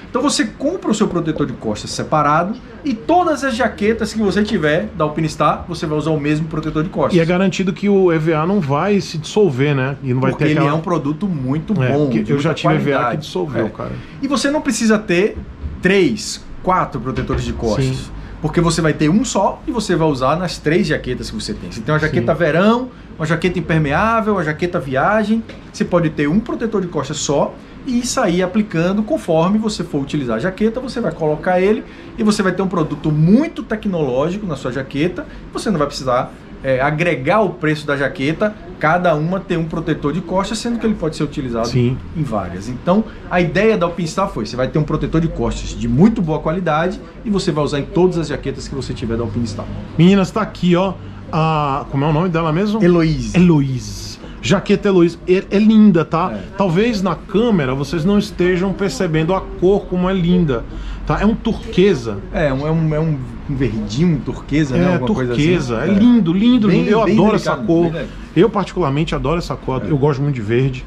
Então você compra o seu protetor de costas separado e todas as jaquetas que você tiver da Alpinistar, você vai usar o mesmo protetor de costas. E é garantido que o E V A não vai se dissolver, né? E não vai Porque ter ele aquela... é um produto muito É, bom. porque de eu já muita tive E V A que qualidade. dissolveu, É. cara. E você não precisa ter três, quatro protetores de costas. Sim. Porque você vai ter um só e você vai usar nas três jaquetas que você tem. Você tem uma jaqueta Sim. verão, uma jaqueta impermeável, uma jaqueta viagem. Você pode ter um protetor de costas só e sair aplicando conforme você for utilizar a jaqueta. Você vai colocar ele e você vai ter um produto muito tecnológico na sua jaqueta. Você não vai precisar é, agregar o preço da jaqueta. Cada uma tem um protetor de costas, sendo que ele pode ser utilizado Sim. em várias. Então, a ideia da Alpinistar foi, você vai ter um protetor de costas de muito boa qualidade e você vai usar em todas as jaquetas que você tiver da Alpinistar. Meninas, tá aqui, ó. A... Como é o nome dela mesmo? Heloíse. Heloíse. Jaqueta Heloíse. É, é linda, tá? É. Talvez na câmera vocês não estejam percebendo a cor como é linda. Tá? É um turquesa. É, um, é, um, é um verdinho, um turquesa, né? É, Alguma coisa turquesa. assim. É lindo, lindo, Bem- lindo. Eu bem adoro delicado, essa cor. bem legal. Eu, particularmente, adoro essa cor. É. Eu gosto muito de verde.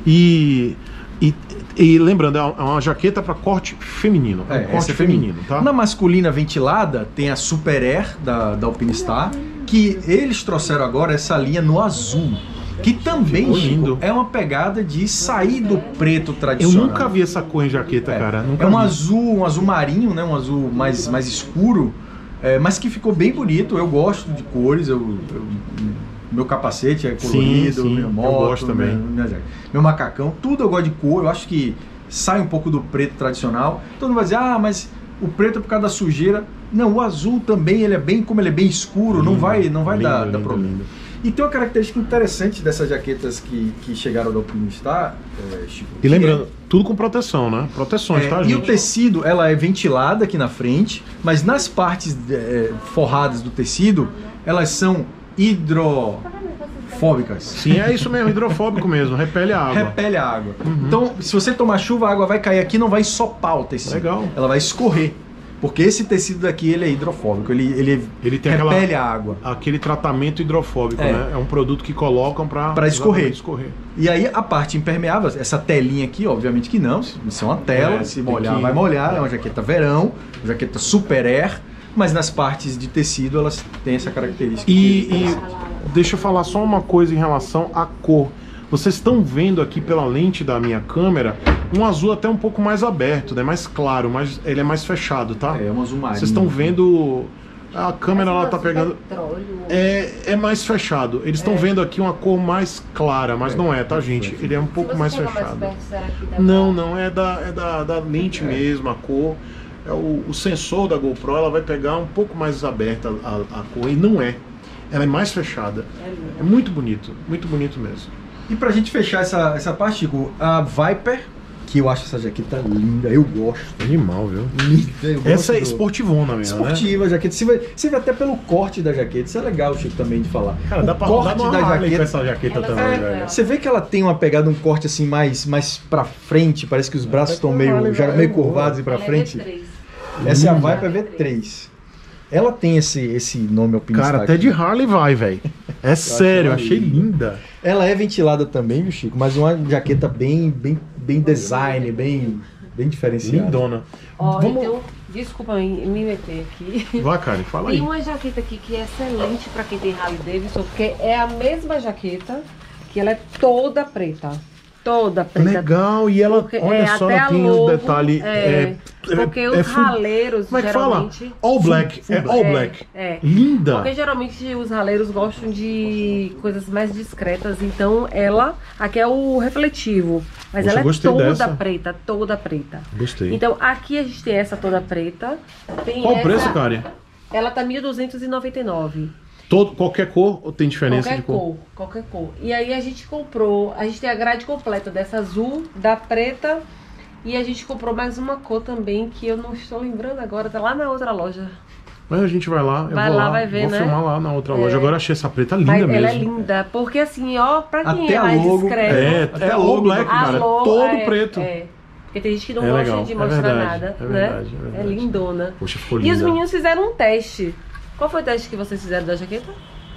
E, e, e lembrando, é uma jaqueta para corte feminino. É, um É, corte essa é feminino, tá? Na masculina ventilada, tem a Super Air da, da Alpinistar, que eles trouxeram agora essa linha no azul. Que também, Ficou Chico, lindo. é uma pegada de sair do preto Eu tradicional. nunca vi essa cor em jaqueta, É, cara. Nunca é um vi. azul, um azul marinho, né? Um azul mais, mais escuro, é, mas que ficou bem bonito. Eu gosto de cores, eu, eu- meu capacete é colorido, Sim, sim, minha eu moto, gosto também. Minha, minha- meu macacão, tudo eu gosto de cor. Eu acho que sai um pouco do preto tradicional. Todo mundo vai dizer, ah, mas o preto é por causa da sujeira. Não, o azul também, ele é bem, como ele é bem escuro, não Lindo, vai, não vai lindo, dar, lindo, dar problema. lindo. E tem uma característica interessante dessas jaquetas que, que chegaram da Alpinistar, é, Chico. E que lembrando, tudo com proteção, né? Proteções, é, tá, e gente? o tecido, ela é ventilada aqui na frente, mas nas partes é, forradas do tecido, elas são hidrofóbicas. Sim, é isso mesmo, hidrofóbico mesmo, repele a água. Repele a água. Uhum. Então, se você tomar chuva, a água vai cair aqui, não vai ensopar o tecido. Legal. Ela vai escorrer. Porque esse tecido daqui, ele é hidrofóbico, ele, ele, Ele tem repele aquela- a água. Aquele tratamento hidrofóbico, É. né? É um produto que colocam pra... Pra escorrer. exatamente, escorrer. E aí a parte impermeável, essa telinha aqui, obviamente que não, isso é uma tela, É, se tem molhar que- vai molhar, é uma jaqueta verão, uma jaqueta super air, mas nas partes de tecido elas têm essa característica. E, e deixa eu falar só uma coisa em relação à cor. Vocês estão vendo aqui pela lente da minha câmera um azul até um pouco mais aberto, né? Mais claro, mas ele é mais fechado, tá? É um azul marinho. Vocês estão vendo... A câmera ela tá pegando... Petróleo. É, é mais fechado. Eles estão vendo aqui uma cor mais clara, mas É, não é, tá, mais gente? fechado. Ele é um Se pouco você mais pegar fechado. perto, será que dá Não, pra- não, é da, é da, da lente mesmo, a cor. É o, o sensor da GoPro, ela vai pegar um pouco mais aberta a, a cor, e não é. Ela é mais fechada. É lindo. É muito bonito, muito bonito mesmo. E pra gente fechar essa, essa parte, Chico, a Viper, que eu acho essa jaqueta linda, eu gosto. Animal, viu? Linda, eu gosto Essa é do- esportivona mesmo, né? Esportiva, a jaqueta. Você vê, você vê até pelo corte da jaqueta. Isso é legal, Chico, também de falar. Cara, o dá pra corte rodar numa da Harley jaqueta. com essa jaqueta Ela também, é- velho. Você vê que ela tem uma pegada, um corte assim mais, mais pra frente, parece que os braços estão meio, Harley já vai- meio curvados e pra Ela é frente. V três. Essa é a Hum. Viper V três. Ela tem esse, esse nome alpinista. Cara, até aqui. de Harley vai, velho. É sério, ela achei linda. Ela é ventilada também, viu, Chico? Mas uma jaqueta bem, bem, bem design, bem, bem diferenciada. Lindona. Ó, Vamos... então, desculpa me, me meter aqui. Vai, cara, fala aí. Tem uma jaqueta aqui que é excelente pra quem tem Harley Davidson, porque é a mesma jaqueta, que ela é toda preta. Toda preta. Legal, e ela, Porque, olha é, só, até ela a tem logo, os detalhes. é, porque é, os é full- raleiros, Como é que fala? geralmente... All black. full é black. all É, black. é. Linda. Porque geralmente os raleiros gostam de coisas mais discretas, então ela, aqui é o refletivo, mas Poxa, ela é gostei toda dessa. preta, toda preta. Gostei. Então aqui a gente tem essa toda preta. Tem Qual o essa, preço, cara? Ela tá mil duzentos e noventa e nove. Todo, qualquer cor ou tem diferença Qualquer de cor? cor, qualquer cor. E aí a gente comprou, a gente tem a grade completa dessa azul, da preta, e a gente comprou mais uma cor também que eu não estou lembrando agora, tá lá na outra loja. Mas a gente vai lá, eu Vai vou lá, lá, vai ver, vou né? filmar lá na outra É. loja. Agora achei essa preta linda Mas mesmo. ela é linda, porque assim, ó, pra quem Até é a mais logo- discreto... É, Até é a all logo black, do- cara. logo todo é- preto. É. Porque tem gente que não É gosta legal, de é mostrar verdade, nada, é né? verdade, é É verdade. lindona. Poxa, ficou E os linda. meninos fizeram um teste. Qual foi o teste que vocês fizeram da jaqueta?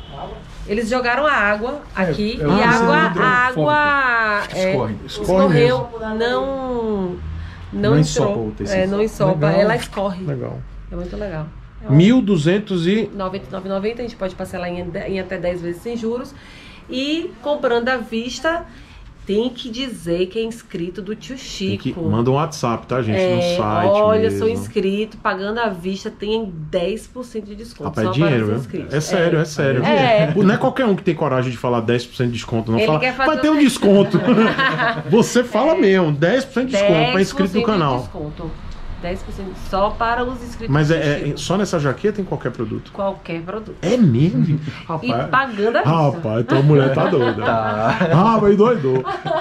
Eles jogaram a água aqui é e uma a água, hidrofóbica. a água é, Escorre. Escorre escorreu, não, Não, Não entrou. ensopa o tecido. É, não ensopa, Legal. ela escorre. Legal. É muito legal. É mil duzentos e... noventa e nove reais e noventa centavos, a gente pode parcelar em, em até dez vezes sem juros. E comprando à vista, tem que dizer que é inscrito do Tio Tem Chico. que... Manda um WhatsApp, tá, gente? É, no site olha, mesmo. sou inscrito, pagando à vista, tem dez por cento de desconto. Rapaz, é só dinheiro, para viu? os inscritos. É sério, é, sério. É. Não é qualquer um que tem coragem de falar dez por cento de desconto, não Ele fala. quer fazer Vai ter um um- desconto. Você fala mesmo, dez por cento de desconto para inscrito no De canal. desconto. dez por cento só para os inscritos. Mas do é, é Chico. só nessa jaqueta em qualquer produto? Qualquer produto. É mesmo? E Rapaz, pagando à vista. rapaz, tua mulher tá doida. Tá. Rapaz, doidou.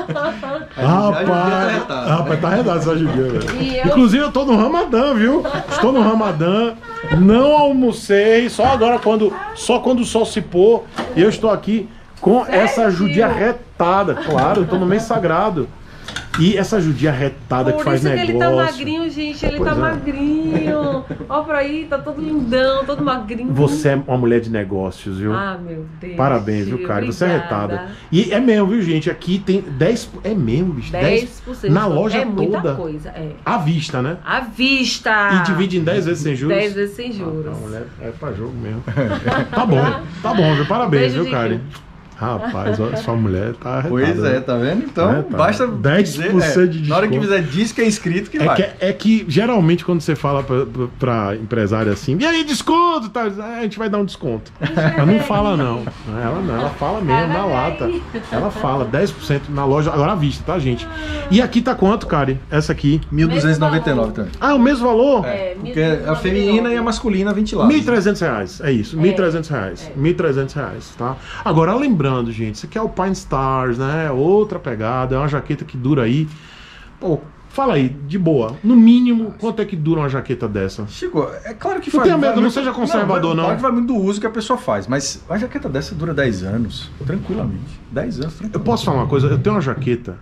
Rapaz, arretada. rapaz, tá arredado essa judia, velho. E eu- Inclusive, eu tô no Ramadã, viu? Estou no Ramadã, não almocei, só agora quando, só quando o sol se pôr, e eu estou aqui com essa judia retada. Claro, eu tô no mês sagrado. E essa judia retada Por que faz isso que negócio. ele tá magrinho, gente. Ele Pois tá é. magrinho. Ó pra aí, tá todo lindão, todo magrinho. Você é uma mulher de negócios, viu? Ah, meu Deus. Parabéns, viu, Chico, cara? Você é obrigada. retada. E é mesmo, viu, gente? Aqui tem dez... É mesmo, bicho. dez por cento. na loja é muita toda. coisa, é. À vista, né? À vista. E divide em dez vezes sem juros? dez vezes sem juros. Ah, a mulher é pra jogo mesmo. Tá bom, tá bom, viu? Parabéns, Beijo, viu, Karen? Rapaz, olha, sua mulher tá arretada. Pois é, tá vendo? Então, É, tá. basta dez por cento dizer, de é, na hora que desconto. fizer diz que é inscrito que É vai. que, é que geralmente quando você fala pra, pra, pra empresária assim, e aí, desconto? Tá? Ah, a gente vai dar um desconto. Ela não fala não. Ela não, ela fala mesmo na lata. Ela fala dez por cento na loja, agora à vista, tá, gente? E aqui tá quanto, Karen? Essa aqui? mil duzentos e noventa e nove também. Ah, o mesmo valor? É, Porque é a feminina e a masculina ventilada. mil e trezentos reais, é isso, mil e trezentos reais, mil e trezentos reais, tá? Agora, lembrando, gente, isso aqui é o Pine Stars, né? Outra pegada, é uma jaqueta que dura aí. Pô, fala aí, de boa. No mínimo, quanto é que dura uma jaqueta dessa? Chico, é claro que Não faz. tenha medo, vai não muito- seja conservador, não. Claro que vai muito do uso que a pessoa faz, mas a jaqueta dessa dura dez anos, tranquilamente. dez anos, tranquilamente. Eu posso falar uma coisa? Eu tenho uma jaqueta.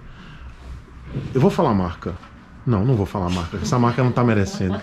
Eu vou falar a marca. Não, não vou falar a marca. Essa marca não tá merecendo.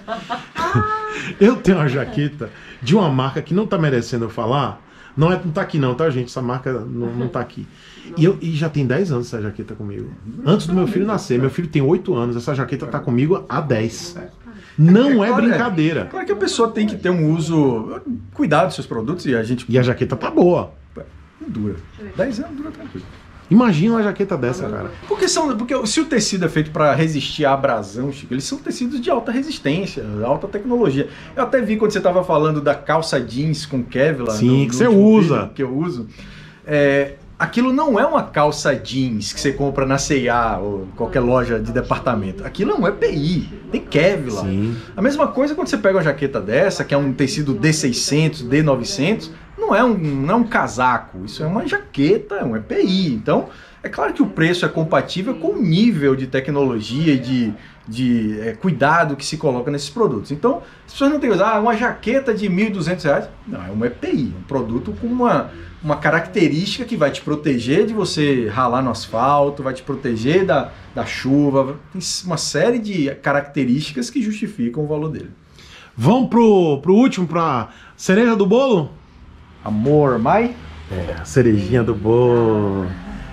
Eu tenho uma jaqueta de uma marca que não tá merecendo eu falar. Não, é, não tá aqui não, tá, gente? Essa marca não, não tá aqui. E, eu, e já tem dez anos essa jaqueta comigo. Antes do meu filho nascer. Meu filho tem oito anos. Essa jaqueta tá comigo há dez. Não é Claro, brincadeira. Claro que a pessoa tem que ter um uso, cuidado dos seus produtos e a gente E a jaqueta tá boa. não dura. dez anos dura tranquilo. Imagina uma jaqueta dessa, cara. Porque, são, porque se o tecido é feito para resistir à abrasão, Chico, eles são tecidos de alta resistência, alta tecnologia. Eu até vi quando você estava falando da calça jeans com Kevlar. Sim, no- que no você último usa. vídeo que eu uso. É, aquilo não é uma calça jeans que você compra na C e A ou qualquer loja de departamento. Aquilo é um E P I, tem Kevlar. Sim. A mesma coisa quando você pega uma jaqueta dessa, que é um tecido D seiscentos, D novecentos, não é um, não é um casaco, isso é uma jaqueta, é um E P I. Então, é claro que o preço é compatível com o nível de tecnologia e de, de é, cuidado que se coloca nesses produtos. Então, as pessoas não têm que usar ah, uma jaqueta de mil e duzentos reais. Não, é um E P I, um produto com uma, uma característica que vai te proteger de você ralar no asfalto, vai te proteger da, da chuva. Tem uma série de características que justificam o valor dele. Vamos pro, pro último, pra cereja do bolo? Amor, Mai? É, a cerejinha do bolo.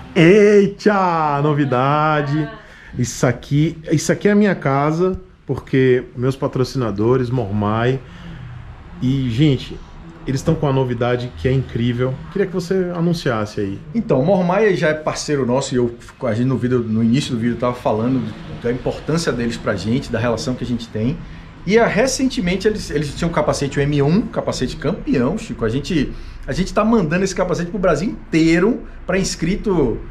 Eita, novidade. Isso aqui, isso aqui é a minha casa, porque meus patrocinadores, Mormai, e gente, eles estão com uma novidade que é incrível. Queria que você anunciasse aí. Então, o Mormaia já é parceiro nosso e eu, a gente no, vídeo, no início do vídeo estava falando da importância deles pra gente, da relação que a gente tem. E ah, recentemente eles, eles tinham um capacete o M um, capacete campeão, Chico. A gente a gente está mandando esse capacete pro Brasil inteiro para inscrito.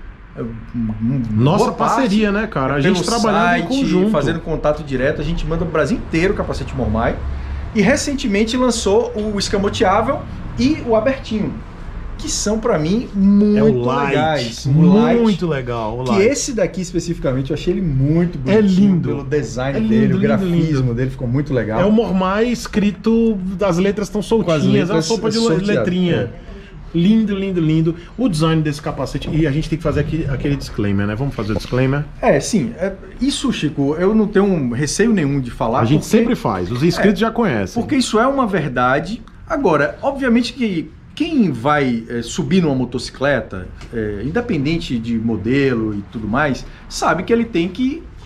Nossa parceria, né, cara? A gente trabalhando em conjunto. Fazendo contato direto, a gente manda pro Brasil inteiro o capacete Mormai. E recentemente lançou o escamoteável e o abertinho, que são para mim muito É o light, legais. O muito light, legal. O que light. esse daqui especificamente eu achei ele muito É bonitinho. lindo. Pelo design É lindo, dele, o lindo, grafismo lindo. dele ficou muito legal. É o Mormai escrito, as letras estão soltinhas, é uma letras sopa de sorteadas, letrinha. Lindo, lindo, lindo. O design desse capacete. E a gente tem que fazer aqui, aquele disclaimer, né? Vamos fazer o disclaimer? É, sim. É, isso, Chico, eu não tenho receio nenhum de falar. A gente porque- sempre faz. Os inscritos já conhecem. Porque isso é uma verdade. Agora, obviamente que quem vai é, subir numa motocicleta, é, independente de modelo e tudo mais, sabe que ele tem que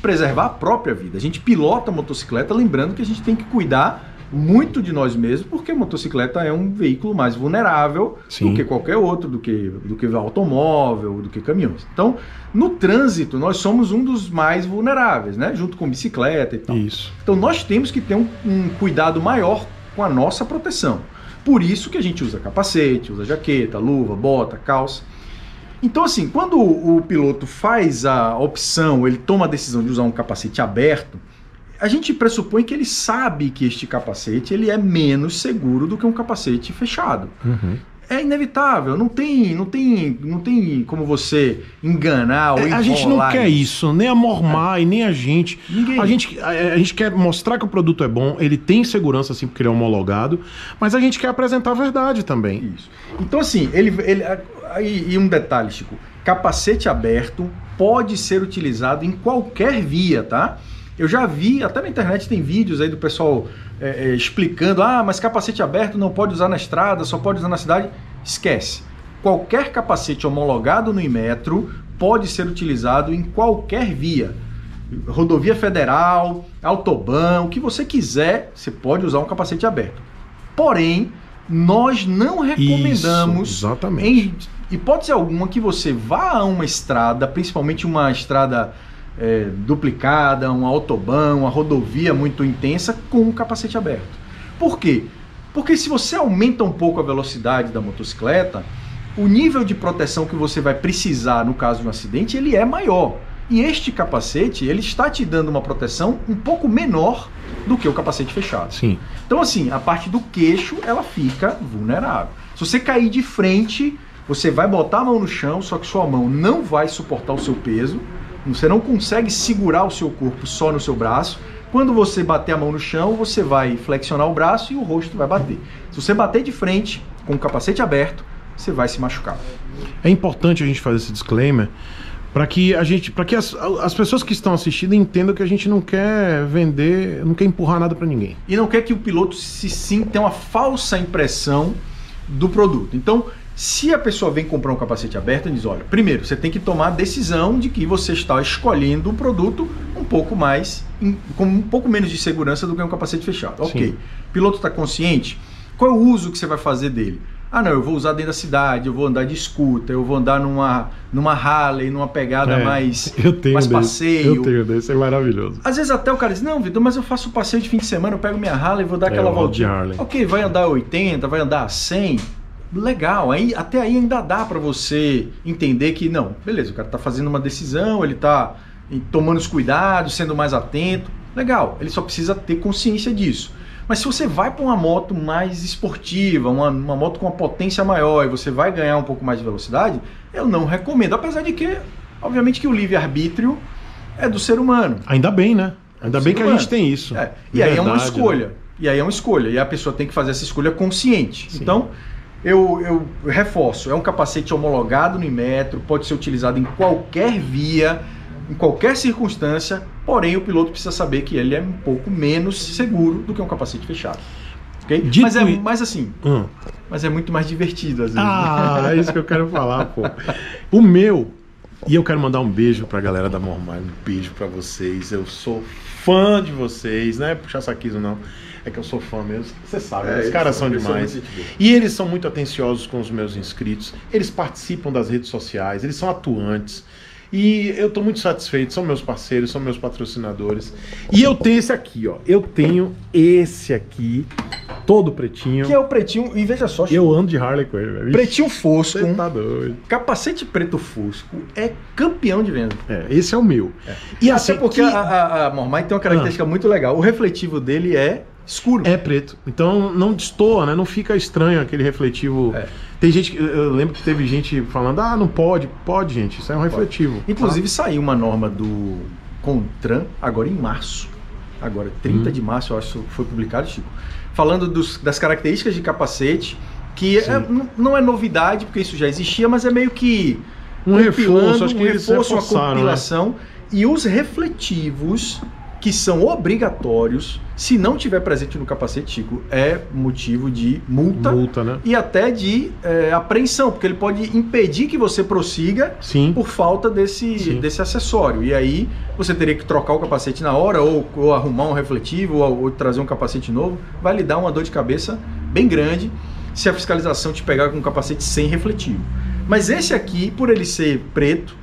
preservar a própria vida. A gente pilota a motocicleta, lembrando que a gente tem que cuidar muito de nós mesmos, porque a motocicleta é um veículo mais vulnerável Sim. do que qualquer outro, do que, do que automóvel, do que caminhões. Então, no trânsito, nós somos um dos mais vulneráveis, né? Junto com bicicleta e tal. Isso. Então, nós temos que ter um, um cuidado maior com a nossa proteção. Por isso que a gente usa capacete, usa jaqueta, luva, bota, calça. Então, assim, quando o, o piloto faz a opção, ele toma a decisão de usar um capacete aberto, a gente pressupõe que ele sabe que este capacete ele é menos seguro do que um capacete fechado. Uhum. É inevitável, não tem, não tem, não tem como você enganar ou É, enrolar. a gente não quer isso, nem a Mormai, É. nem a gente. Ninguém. A gente. A, a gente quer mostrar que o produto é bom, ele tem segurança assim porque ele é homologado, mas a gente quer apresentar a verdade também. Isso. Então, assim, ele, ele aí, e um detalhe, Chico, capacete aberto pode ser utilizado em qualquer via, tá? Eu já vi, até na internet tem vídeos aí do pessoal é, é, explicando, ah, mas capacete aberto não pode usar na estrada, só pode usar na cidade. Esquece. Qualquer capacete homologado no Inmetro pode ser utilizado em qualquer via. Rodovia federal, autobahn, o que você quiser, você pode usar um capacete aberto. Porém, nós não recomendamos, Isso, exatamente. em hipótese alguma, que você vá a uma estrada, principalmente uma estrada é, duplicada, uma autobahn, uma rodovia muito intensa, com um capacete aberto. Por quê? Porque se você aumenta um pouco a velocidade da motocicleta, o nível de proteção que você vai precisar no caso de um acidente, ele é maior. E este capacete, ele está te dando uma proteção um pouco menor do que o capacete fechado. Sim. Então, assim, a parte do queixo, ela fica vulnerável. Se você cair de frente, você vai botar a mão no chão, só que sua mão não vai suportar o seu peso. Você não consegue segurar o seu corpo só no seu braço. Quando você bater a mão no chão, você vai flexionar o braço e o rosto vai bater. Se você bater de frente, com o capacete aberto, você vai se machucar. É importante a gente fazer esse disclaimer para que a gente, para que as, as pessoas que estão assistindo entendam que a gente não quer vender, não quer empurrar nada para ninguém. E não quer que o piloto se sinta, tenha uma falsa impressão do produto. Então, se a pessoa vem comprar um capacete aberto, ele diz, olha, primeiro, você tem que tomar a decisão de que você está escolhendo um produto um pouco mais, com um pouco menos de segurança do que um capacete fechado. Sim. Ok. O piloto está consciente? Qual é o uso que você vai fazer dele? Ah, não, eu vou usar dentro da cidade, eu vou andar de scooter, eu vou andar numa, numa Harley, numa pegada É, mais, eu tenho mais desse, passeio. Eu tenho desse, é maravilhoso. Às vezes até o cara diz, não, Vitor, mas eu faço passeio de fim de semana, eu pego minha Harley e vou dar É, aquela eu ando de voltinha. Harley. Ok, vai andar a oitenta, vai andar a cem, legal, aí, até aí ainda dá para você entender que, não, beleza, o cara tá fazendo uma decisão, ele tá tomando os cuidados, sendo mais atento, legal, ele só precisa ter consciência disso. Mas se você vai para uma moto mais esportiva, uma, uma moto com uma potência maior e você vai ganhar um pouco mais de velocidade, eu não recomendo, apesar de que, obviamente que o livre-arbítrio é do ser humano. Ainda bem, né? Ainda do bem ser que a humano. gente tem isso. É. E aí é uma Verdade, escolha. né? E aí é uma escolha. E a pessoa tem que fazer essa escolha consciente. Sim. Então, eu, eu reforço, é um capacete homologado no Inmetro, pode ser utilizado em qualquer via, em qualquer circunstância, porém o piloto precisa saber que ele é um pouco menos seguro do que um capacete fechado. Okay? Dito Mas, é, i- mas assim, Hum. mas é muito mais divertido às vezes. Ah, é isso que eu quero falar, pô. O meu, e eu quero mandar um beijo pra galera da Mormai, um beijo pra vocês. Eu sou fã de vocês, não é puxar saquismo não, é que eu sou fã mesmo. Você sabe, É, os caras são eles são demais. muito gente boa. E eles são muito atenciosos com os meus inscritos, eles participam das redes sociais, eles são atuantes. E eu tô muito satisfeito, são meus parceiros, são meus patrocinadores. E eu tenho esse aqui, ó. Eu tenho esse aqui, todo pretinho. Que é o pretinho, e veja só, Eu ando de Harley com ele, velho. pretinho fosco, Você tá doido. capacete preto fosco é campeão de venda. É, esse é o meu. E assim, Até porque que a, a, a Mormai tem uma característica muito legal. O refletivo dele é escuro. é preto. Então não destoa, né? Não fica estranho aquele refletivo. É. Tem gente que. Eu lembro que teve gente falando, ah, não pode. Pode, gente. Isso é um refletivo. Inclusive saiu uma norma do CONTRAN agora em março. Agora, trinta Hum. de março, eu acho que foi publicado, Chico. Falando dos- das características de capacete, que é- n- não é novidade, porque isso já existia, mas é meio que Um compilando, reforço, acho que um eles reforço, uma reforçaram, né? compilação. E os refletivos que são obrigatórios. Se não tiver presente no capacete, Chico, é motivo de multa, Multa, né? e até de é, apreensão, porque ele pode impedir que você prossiga Sim. por falta desse, Sim. desse acessório. E aí você teria que trocar o capacete na hora, ou, ou arrumar um refletivo, ou, ou trazer um capacete novo. Vai lhe dar uma dor de cabeça bem grande se a fiscalização te pegar com um capacete sem refletivo. Mas esse aqui, por ele ser preto,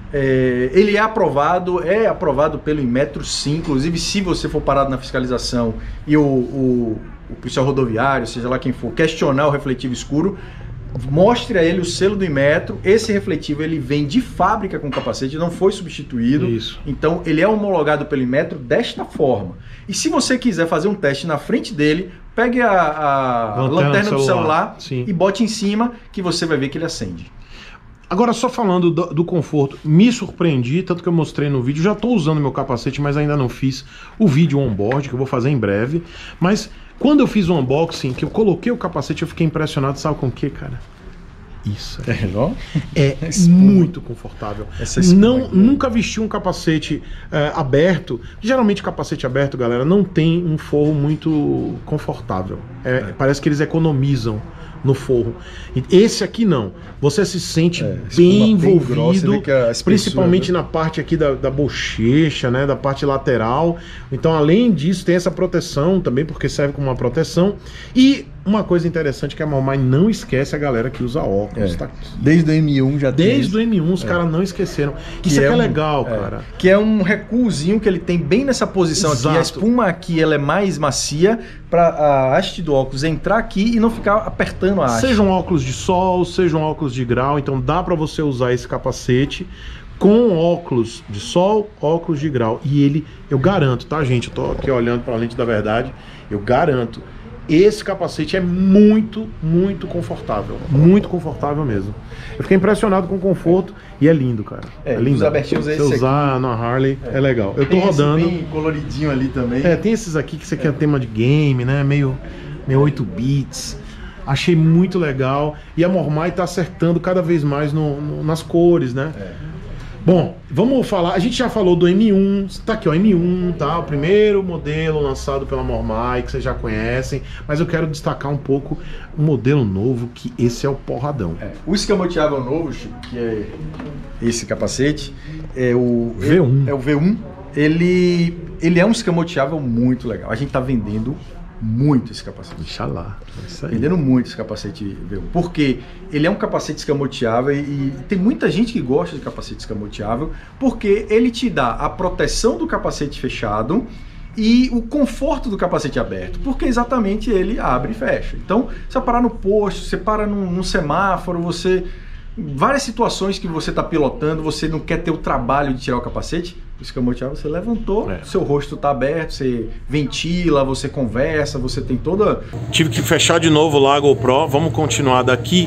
É, ele é aprovado, é aprovado pelo Inmetro sim, inclusive se você for parado na fiscalização e o, o, o policial rodoviário, seja lá quem for, questionar o refletivo escuro, mostre a ele o selo do Inmetro. Esse refletivo ele vem de fábrica com capacete, não foi substituído. Isso. Então ele é homologado pelo Inmetro desta forma. E se você quiser fazer um teste na frente dele, pegue a, a Lanterna lanterna do do celular. celular Sim. e bote em cima, que você vai ver que ele acende. Agora, só falando do, do conforto, me surpreendi, tanto que eu mostrei no vídeo, já estou usando meu capacete, mas ainda não fiz o vídeo on-board, que eu vou fazer em breve. Mas quando eu fiz o unboxing, que eu coloquei o capacete, eu fiquei impressionado, sabe com o que, cara? Isso. É, não? É Espuma. muito confortável. Essa espuma Não, aqui. nunca vesti um capacete é, aberto. Geralmente capacete aberto, galera, não tem um forro muito confortável. É, É. Parece que eles economizam no forro. E esse aqui não. Você se sente É, bem espuma bem envolvido, grossa, você vê que a espessura, principalmente né? na parte aqui da, da bochecha, né, da parte lateral. Então, além disso, tem essa proteção também, porque serve como uma proteção. E uma coisa interessante que a Mormai não esquece a galera que usa óculos. É. Tá aqui. Desde o M um já tem Desde isso. o M um os É. caras não esqueceram. Que Isso aqui é, um- legal, é, cara. Que é um recuozinho que ele tem bem nessa posição aqui. Exato. A espuma aqui ela é mais macia para a haste do óculos entrar aqui e não ficar apertando a haste. Seja um óculos de sol, seja um óculos de grau, então dá pra você usar esse capacete com óculos de sol, óculos de grau. E ele, eu garanto, tá, gente? Eu tô aqui olhando pra lente da verdade, eu garanto. Esse capacete é muito, muito confortável. Muito confortável mesmo. Eu fiquei impressionado com o conforto e é lindo, cara. É, É, lindo. os abertinhos Se esse usar na Harley é, legal. Eu tô Tem esse rodando. bem coloridinho ali também. É, tem esses aqui que você quer tema de game, né? Meio, meio oito bits. Achei muito legal. E a Mormai tá acertando cada vez mais no, no- nas cores, né? É. Bom, vamos falar. A gente já falou do M um. Tá aqui, ó, M um, tá? O primeiro modelo lançado pela Mormai, que vocês já conhecem. Mas eu quero destacar um pouco o modelo novo, que esse é o porradão. É. O escamoteável novo, Chico, que é esse capacete, é o V um. É o V um. Ele, ele é um escamoteável muito legal. A gente tá vendendo muito esse capacete. Inxalá. É isso aí. Vendendo muito esse capacete V um. Porque ele é um capacete escamoteável e, e tem muita gente que gosta de capacete escamoteável porque ele te dá a proteção do capacete fechado e o conforto do capacete aberto, porque exatamente ele abre e fecha. Então, você vai parar no posto, você para num, num semáforo, você... Várias situações que você está pilotando, você não quer ter o trabalho de tirar o capacete, o escamoteável você levantou, É. seu rosto está aberto, você ventila, você conversa, você tem toda... Tive que fechar de novo lá a GoPro. Vamos continuar daqui.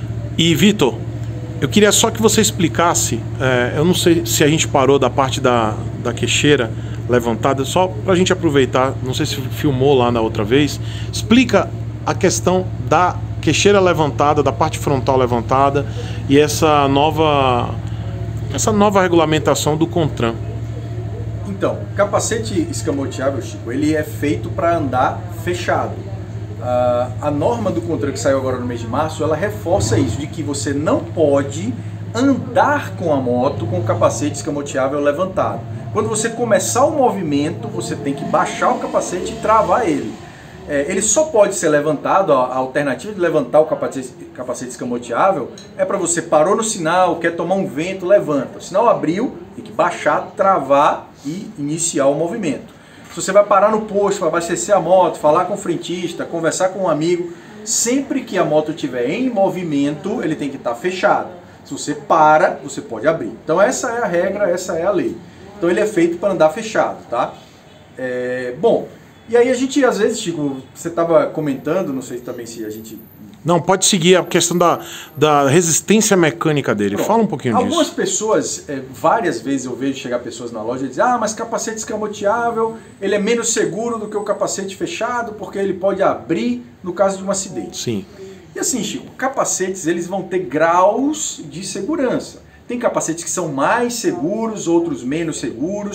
E, Vitor, eu queria só que você explicasse. é, eu não sei se a gente parou da parte da, da queixeira levantada, só pra gente aproveitar. Não sei se filmou lá na outra vez. Explica a questão da queixeira levantada, da parte frontal levantada e essa nova, essa nova regulamentação do CONTRAN. Então, capacete escamoteável, Chico, ele é feito para andar fechado. Ah, a norma do CONTRAN que saiu agora no mês de março, ela reforça isso, de que você não pode andar com a moto com o capacete escamoteável levantado. Quando você começar o movimento, você tem que baixar o capacete e travar ele. É, ele só pode ser levantado, a, a alternativa de levantar o capacete, capacete escamoteável é para você parou no sinal, quer tomar um vento, levanta. O sinal abriu, tem que baixar, travar e iniciar o movimento. Se você vai parar no posto para abastecer a moto, falar com o frentista, conversar com um amigo, sempre que a moto estiver em movimento, ele tem que estar fechado. Se você para, você pode abrir. Então essa é a regra, essa é a lei. Então ele é feito para andar fechado, tá? É, bom, e aí a gente, às vezes, Chico, você estava comentando, não sei também se a gente... Não, pode seguir a questão da, da resistência mecânica dele. Pronto. Fala um pouquinho Algumas disso. pessoas, é, várias vezes eu vejo chegar pessoas na loja e dizer, ah, mas capacete escamoteável, ele é menos seguro do que o capacete fechado, porque ele pode abrir no caso de um acidente. Sim. E assim, Chico, capacetes eles vão ter graus de segurança. Tem capacetes que são mais seguros, outros menos seguros.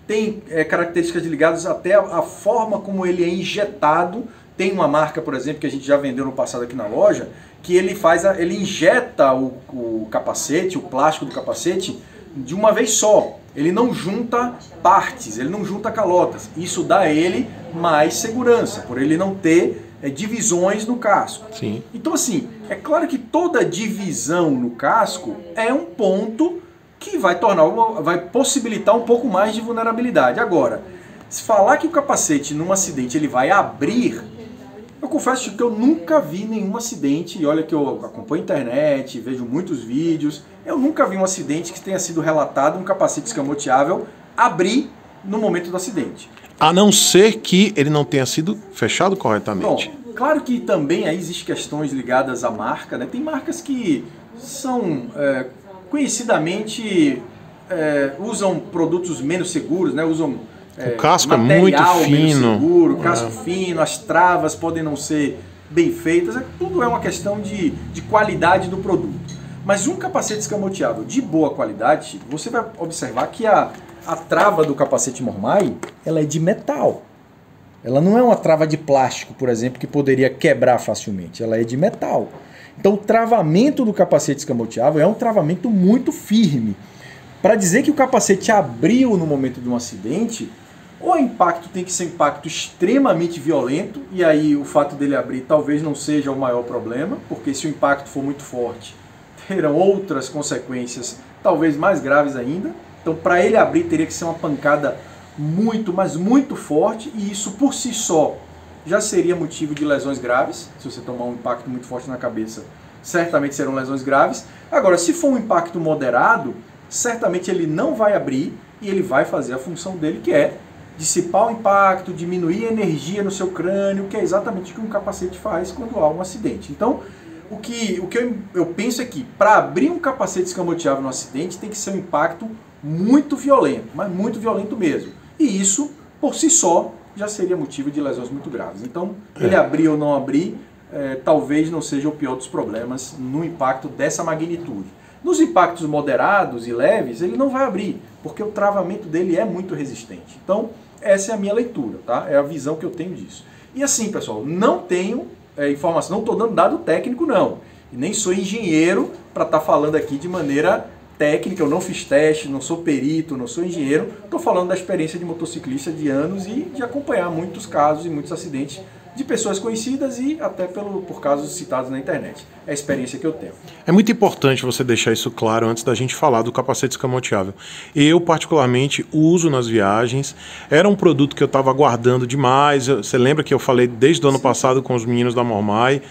tem é, características ligadas até a, a forma como ele é injetado. Tem uma marca, por exemplo, que a gente já vendeu no passado aqui na loja, que ele faz, a, ele injeta o, o capacete, o plástico do capacete, de uma vez só. Ele não junta partes, ele não junta calotas. Isso dá a ele mais segurança, por ele não ter é, divisões no casco. Sim. Então, assim, é claro que toda divisão no casco é um ponto que vai tornar, uma, vai possibilitar um pouco mais de vulnerabilidade. Agora, se falar que o capacete num acidente ele vai abrir, eu confesso que eu nunca vi nenhum acidente, e olha que eu acompanho a internet, vejo muitos vídeos, eu nunca vi um acidente que tenha sido relatado um capacete escamoteável abrir no momento do acidente. A não ser que ele não tenha sido fechado corretamente. Bom, claro que também aí existem questões ligadas à marca, né? Tem marcas que são é, conhecidamente é, usam produtos menos seguros, né? Usam o casco é muito fino, seguro, casco é. fino, as travas podem não ser bem feitas, é, tudo é uma questão de, de qualidade do produto. Mas um capacete escamoteável de boa qualidade, você vai observar que a, a trava do capacete Mormai, ela é de metal. Ela não é uma trava de plástico, por exemplo, que poderia quebrar facilmente, ela é de metal. Então o travamento do capacete escamoteável é um travamento muito firme. Para dizer que o capacete abriu no momento de um acidente, ou o impacto tem que ser um impacto extremamente violento, e aí o fato dele abrir talvez não seja o maior problema, porque se o impacto for muito forte, terão outras consequências, talvez mais graves ainda. Então, para ele abrir, teria que ser uma pancada muito, mas muito forte, e isso por si só já seria motivo de lesões graves. Se você tomar um impacto muito forte na cabeça, certamente serão lesões graves. Agora, se for um impacto moderado, certamente ele não vai abrir e ele vai fazer a função dele, que é dissipar o impacto, diminuir a energia no seu crânio, que é exatamente o que um capacete faz quando há um acidente. Então, o que, o que eu, eu penso é que para abrir um capacete escamoteável no acidente tem que ser um impacto muito violento, mas muito violento mesmo. E isso, por si só, já seria motivo de lesões muito graves. Então, ele abrir ou não abrir, é, talvez não seja o pior dos problemas no impacto dessa magnitude. Nos impactos moderados e leves, ele não vai abrir, porque o travamento dele é muito resistente. Então, essa é a minha leitura, tá? É a visão que eu tenho disso. E assim, pessoal, não tenho é, informação, não estou dando dado técnico, não. E nem sou engenheiro para estar tá falando aqui de maneira técnica, eu não fiz teste, não sou perito, não sou engenheiro. Estou falando da experiência de motociclista de anos e de acompanhar muitos casos e muitos acidentes de pessoas conhecidas e até pelo, por casos citados na internet. É a experiência que eu tenho. É muito importante você deixar isso claro antes da gente falar do capacete escamoteável. Eu, particularmente, uso nas viagens. Era um produto que eu estava aguardando demais. Você lembra que eu falei desde o ano passado com os meninos da Mormai?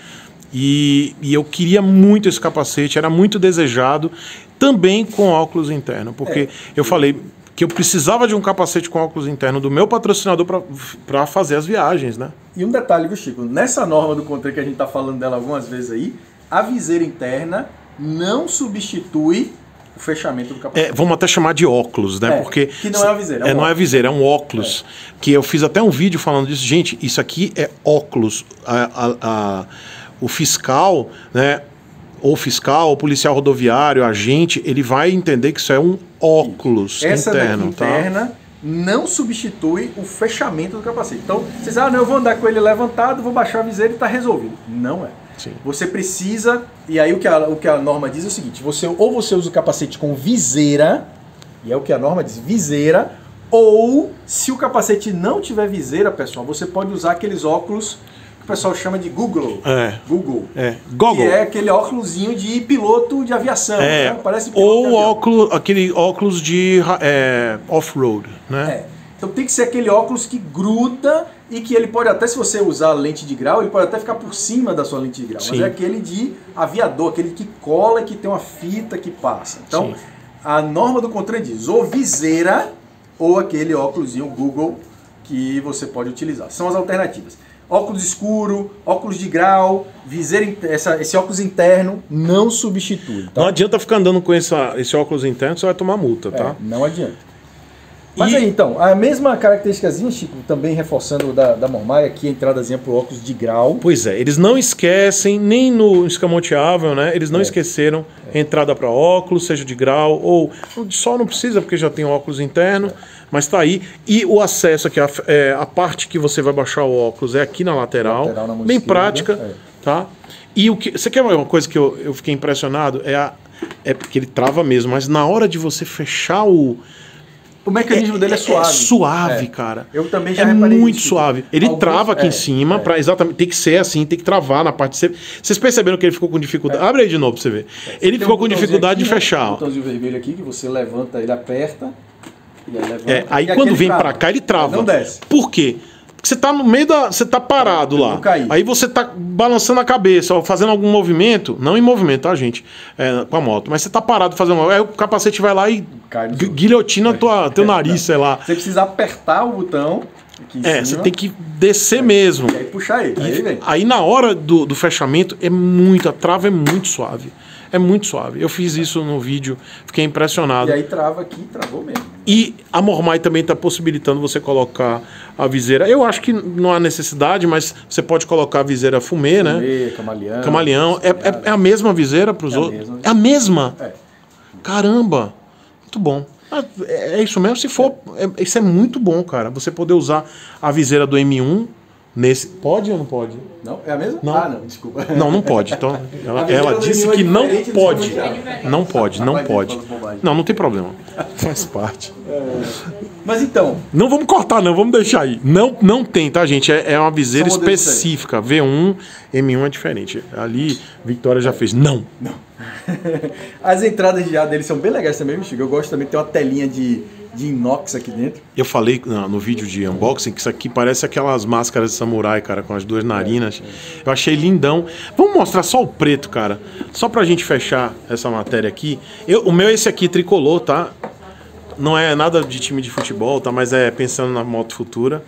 E, e eu queria muito esse capacete, era muito desejado, também com óculos interno, porque é. eu falei que eu precisava de um capacete com óculos interno do meu patrocinador para fazer as viagens, né? E um detalhe, viu, Chico? Nessa norma do CONTRAN que a gente está falando dela algumas vezes aí, a viseira interna não substitui o fechamento do capacete. É, vamos até chamar de óculos, né? É, porque que não é a viseira. É, um é não é a viseira, é um óculos. É. Que eu fiz até um vídeo falando disso. Gente, isso aqui é óculos. A, a, a, o fiscal, né? Ou fiscal, ou policial rodoviário, agente, ele vai entender que isso é um óculos Essa interno. Essa interna tá? não substitui o fechamento do capacete. Então, vocês ah, não, eu vou andar com ele levantado, vou baixar a viseira e está resolvido. Não é. Sim. Você precisa, e aí o que, a, o que a norma diz é o seguinte, você, ou você usa o capacete com viseira, e é o que a norma diz, viseira, ou se o capacete não tiver viseira, pessoal, você pode usar aqueles óculos que o pessoal chama de Google. É. Google. É. Google. Que é aquele óculosinho de piloto de aviação. É. Né? Parece piloto ou de avião. óculos, aquele óculos de é, off-road, né? É. Então tem que ser aquele óculos que gruda e que ele pode até, se você usar lente de grau, ele pode até ficar por cima da sua lente de grau. Sim. Mas é aquele de aviador, aquele que cola e que tem uma fita que passa. Então, sim, a norma do CONTRAN diz ou viseira ou aquele óculosinho Google que você pode utilizar. São as alternativas. Óculos escuro, óculos de grau, viseira, essa, esse óculos interno não substitui. Tá? Não adianta ficar andando com essa, esse óculos interno, você vai tomar multa, tá? É, não adianta. Mas e... aí, então, a mesma característicazinha, Chico, também reforçando da, da Mormai, aqui a entradazinha para o óculos de grau. Pois é, eles não esquecem, nem no escamoteável, né? Eles não é. esqueceram é. entrada para óculos, seja de grau, ou só não precisa porque já tem óculos interno, Mas tá aí. E o acesso aqui, a, é, a parte que você vai baixar o óculos é aqui na lateral. Lateral na mão bem esquerda, prática, é. tá? E o que. Você quer uma coisa que eu, eu fiquei impressionado? É, a, é porque ele trava mesmo, mas na hora de você fechar o. O mecanismo dele é suave. É suave, É. cara. Eu também já É reparei muito isso. suave. Ele Alguns- trava aqui é, em cima, é. pra exatamente. Tem que ser assim, tem que travar na parte de cima. Vocês perceberam que ele ficou com dificuldade? Abre aí de novo pra você ver. Ele Tem ficou um com botãozinho dificuldade aqui, de né? fechar. Um ó. botãozinho vermelho aqui que você levanta, ele aperta. E aí levanta. É, aí e aqui quando ele vem trava. pra cá, ele trava. Não desce. Por quê? Porque você tá no meio da. Você tá parado Eu lá. não caí. Aí você tá balançando a cabeça, ó, fazendo algum movimento. Não em movimento, tá, gente? É, com a moto. Mas você tá parado fazendo. Aí o capacete vai lá e Cai no gu- chão. guilhotina tua, teu nariz, sei lá. Você precisa apertar o botão aqui em É, cima. você tem que descer mesmo. E aí puxar ele. Aí ele vem. Aí na hora do, do fechamento é muito, a trava é muito suave. É muito suave. Eu fiz isso no vídeo, fiquei impressionado. E aí trava aqui, travou mesmo. E a Mormai também está possibilitando você colocar a viseira. Eu acho que não há necessidade, mas você pode colocar a viseira fumê, né? Fumê, camaleão. Camaleão. É, é, é a mesma viseira para os É a outros? mesma. É a mesma? É. Caramba! Muito bom. Ah, É é isso mesmo? Se for, é- isso é muito bom, cara. Você poder usar a viseira do M um nesse. Pode ou não pode? Não? É a mesma? Não. Ah, não, desculpa. Não, não pode. Então, ela, A viseira ela do disse M um é que não diferente do pode. Samuel. Não pode, não Rapaz, pode. ele fala bobagem. Não, não tem problema. Faz parte. Mas então, Não vamos cortar, não, vamos deixar aí. Não, não tem, tá, gente? É, é uma viseira São modelos específica. V um, M um é diferente. Ali, Victoria já fez. Não. as entradas de ar deles são bem legais também, Chico. Eu gosto também de ter uma telinha de, de inox aqui dentro. Eu falei no, no vídeo de unboxing que isso aqui parece aquelas máscaras de samurai, cara, com as duas narinas. Eu achei lindão. Vamos mostrar só o preto, cara. Só pra gente fechar essa matéria aqui. Eu, o meu é esse aqui, tricolor, tá? Não é nada de time de futebol, tá? Mas é pensando na moto futura.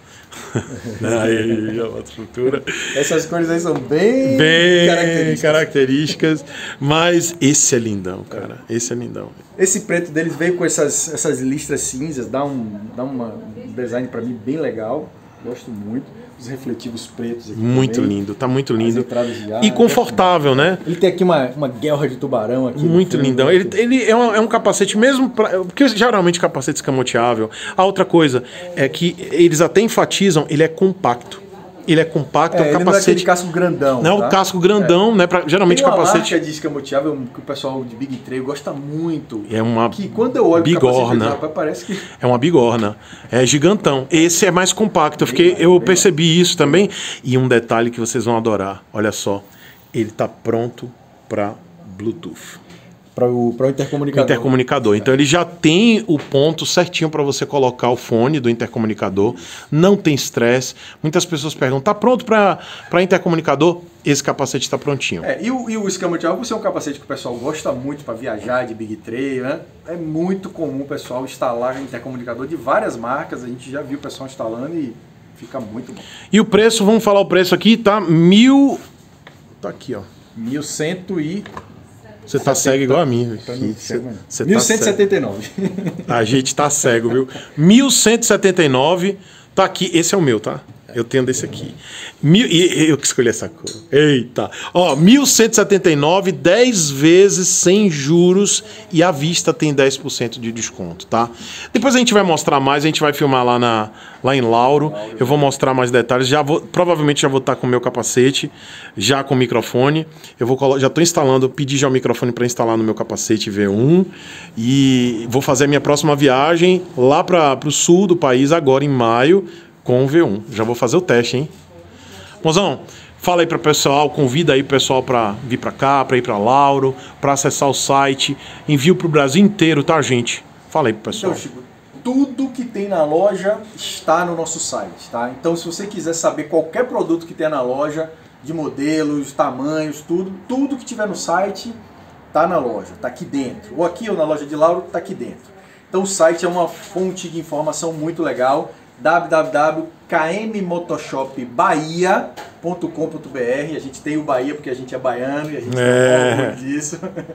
Aí, a moto futura. Essas cores aí são bem, Bem características. características. Mas esse é lindão, cara. Esse é lindão. Esse preto deles veio com essas, essas listras cinzas, dá um, dá uma, um design pra mim bem legal. Gosto muito. Os refletivos pretos aqui Muito também. lindo, tá muito As lindo. entradas de ar. E confortável, né? Ele tem aqui uma, uma guerra de tubarão aqui. no Muito fundo. lindão. Ele, ele é, um, é um capacete mesmo, pra, porque geralmente capacete escamoteável. A outra coisa é que eles até enfatizam, ele é compacto. Ele é compacto, é, É, um ele não é capacete. aquele casco grandão. Não é tá? o casco grandão, né? Pra, geralmente Tem uma capacete. marca de escamoteável que o pessoal de Big Trail gosta muito. É uma Que quando eu olho o capacete, bigorna. rapaz, parece que... É uma bigorna. É gigantão. Esse é mais compacto. Eu, fiquei, eu percebi isso também. E um detalhe que vocês vão adorar. Olha só. Ele tá pronto para Bluetooth. Para o, para o intercomunicador. Intercomunicador. Então ele já tem o ponto certinho para você colocar o fone do intercomunicador. Não tem estresse. Muitas pessoas perguntam: tá pronto para intercomunicador? Esse capacete está prontinho. É, e o, e o escamoteável, você é um capacete que o pessoal gosta muito para viajar de Big Trail, né? É muito comum o pessoal instalar intercomunicador de várias marcas. A gente já viu o pessoal instalando e fica muito bom. E o preço, vamos falar o preço aqui, tá? Mil. Tá aqui, ó. mil cem e... Você tá cego igual a mim. Tá filho. no Você, cego, você mil tá cento e cego. setenta e nove. A gente tá cego, viu? mil cento e setenta e nove. Tá aqui, esse é o meu, tá? Eu tenho desse aqui. Mil, e eu que escolhi essa cor. Eita! Ó, mil cento e setenta e nove, dez vezes sem juros e à vista tem dez por cento de desconto, tá? Depois a gente vai mostrar mais, a gente vai filmar lá, na, lá em Lauro. Eu vou mostrar mais detalhes. Já vou, provavelmente já vou estar com o meu capacete, já com o microfone. Eu vou colo- já estou instalando, pedi já o microfone para instalar no meu capacete V um e vou fazer a minha próxima viagem lá para o sul do país agora em maio. Com o V um. Já vou fazer o teste, hein? Mozão, fala aí para o pessoal, convida aí o pessoal para vir para cá, para ir para Lauro, para acessar o site. Envio para o Brasil inteiro, tá, gente? Fala aí pro pessoal. Então, Chico, tudo que tem na loja está no nosso site, tá? Então, se você quiser saber qualquer produto que tem na loja, de modelos, tamanhos, tudo, tudo que tiver no site tá na loja, tá aqui dentro. Ou aqui ou na loja de Lauro, tá aqui dentro. Então, o site é uma fonte de informação muito legal. w w w ponto k m motoshop bahia ponto com ponto b r. A gente tem o Bahia porque a gente é baiano e a gente É. não orgulho disso.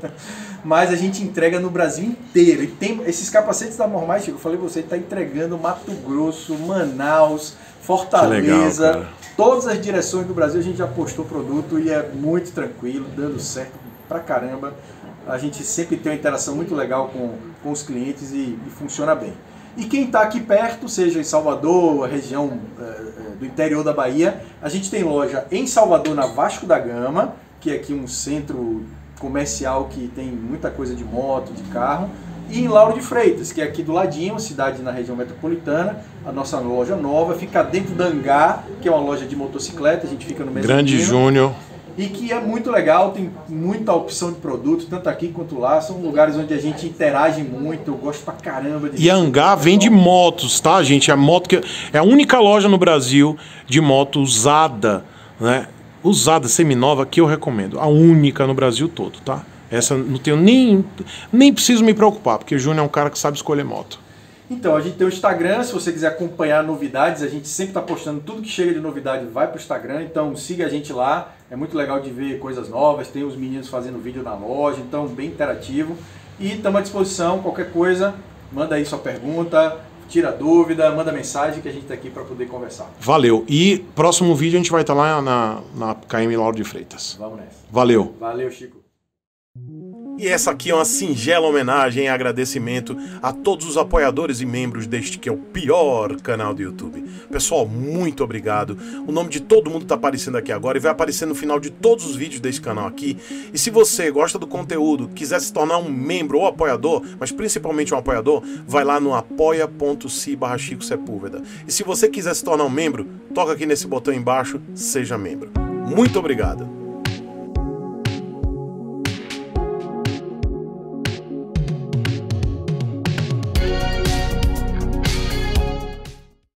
Mas a gente entrega no Brasil inteiro. E tem esses capacetes da Mormai, Chico, eu falei pra você, está entregando Mato Grosso, Manaus, Fortaleza, Que legal, cara. todas as direções do Brasil a gente já postou produto e é muito tranquilo, dando certo pra caramba. A gente sempre tem uma interação muito legal com, com os clientes e, e funciona bem. E quem está aqui perto, seja em Salvador, região uh, do interior da Bahia, a gente tem loja em Salvador, na Vasco da Gama, que é aqui um centro comercial que tem muita coisa de moto, de carro, e em Lauro de Freitas, que é aqui do ladinho, cidade na região metropolitana. A nossa loja nova fica dentro da Hangar, que é uma loja de motocicleta, a gente fica no mesmo Grande Júnior. E que é muito legal, tem muita opção de produtos, tanto aqui quanto lá. São lugares onde a gente interage muito, eu gosto pra caramba de... E a Hangar vende motos, tá, gente? A moto que é a única loja no Brasil de moto usada, né? Usada, seminova, que eu recomendo. A única no Brasil todo, tá? Essa não tenho nem... Nem preciso me preocupar, porque o Júnior é um cara que sabe escolher moto. Então, a gente tem o Instagram, se você quiser acompanhar novidades, a gente sempre está postando tudo que chega de novidade, vai para o Instagram, então siga a gente lá, é muito legal de ver coisas novas, tem os meninos fazendo vídeo na loja, então bem interativo. E estamos à disposição, qualquer coisa, manda aí sua pergunta, tira dúvida, manda mensagem que a gente está aqui para poder conversar. Valeu. E próximo vídeo a gente vai estar lá na, na K M Lauro de Freitas. Vamos nessa. Valeu. Valeu, Chico. E essa aqui é uma singela homenagem e agradecimento a todos os apoiadores e membros deste que é o pior canal do YouTube. Pessoal, muito obrigado. O nome de todo mundo está aparecendo aqui agora e vai aparecer no final de todos os vídeos desse canal aqui. E se você gosta do conteúdo, quiser se tornar um membro ou apoiador, mas principalmente um apoiador, vai lá no apoia.se barra Chico Sepúlveda. E se você quiser se tornar um membro, toca aqui nesse botão embaixo, seja membro. Muito obrigado.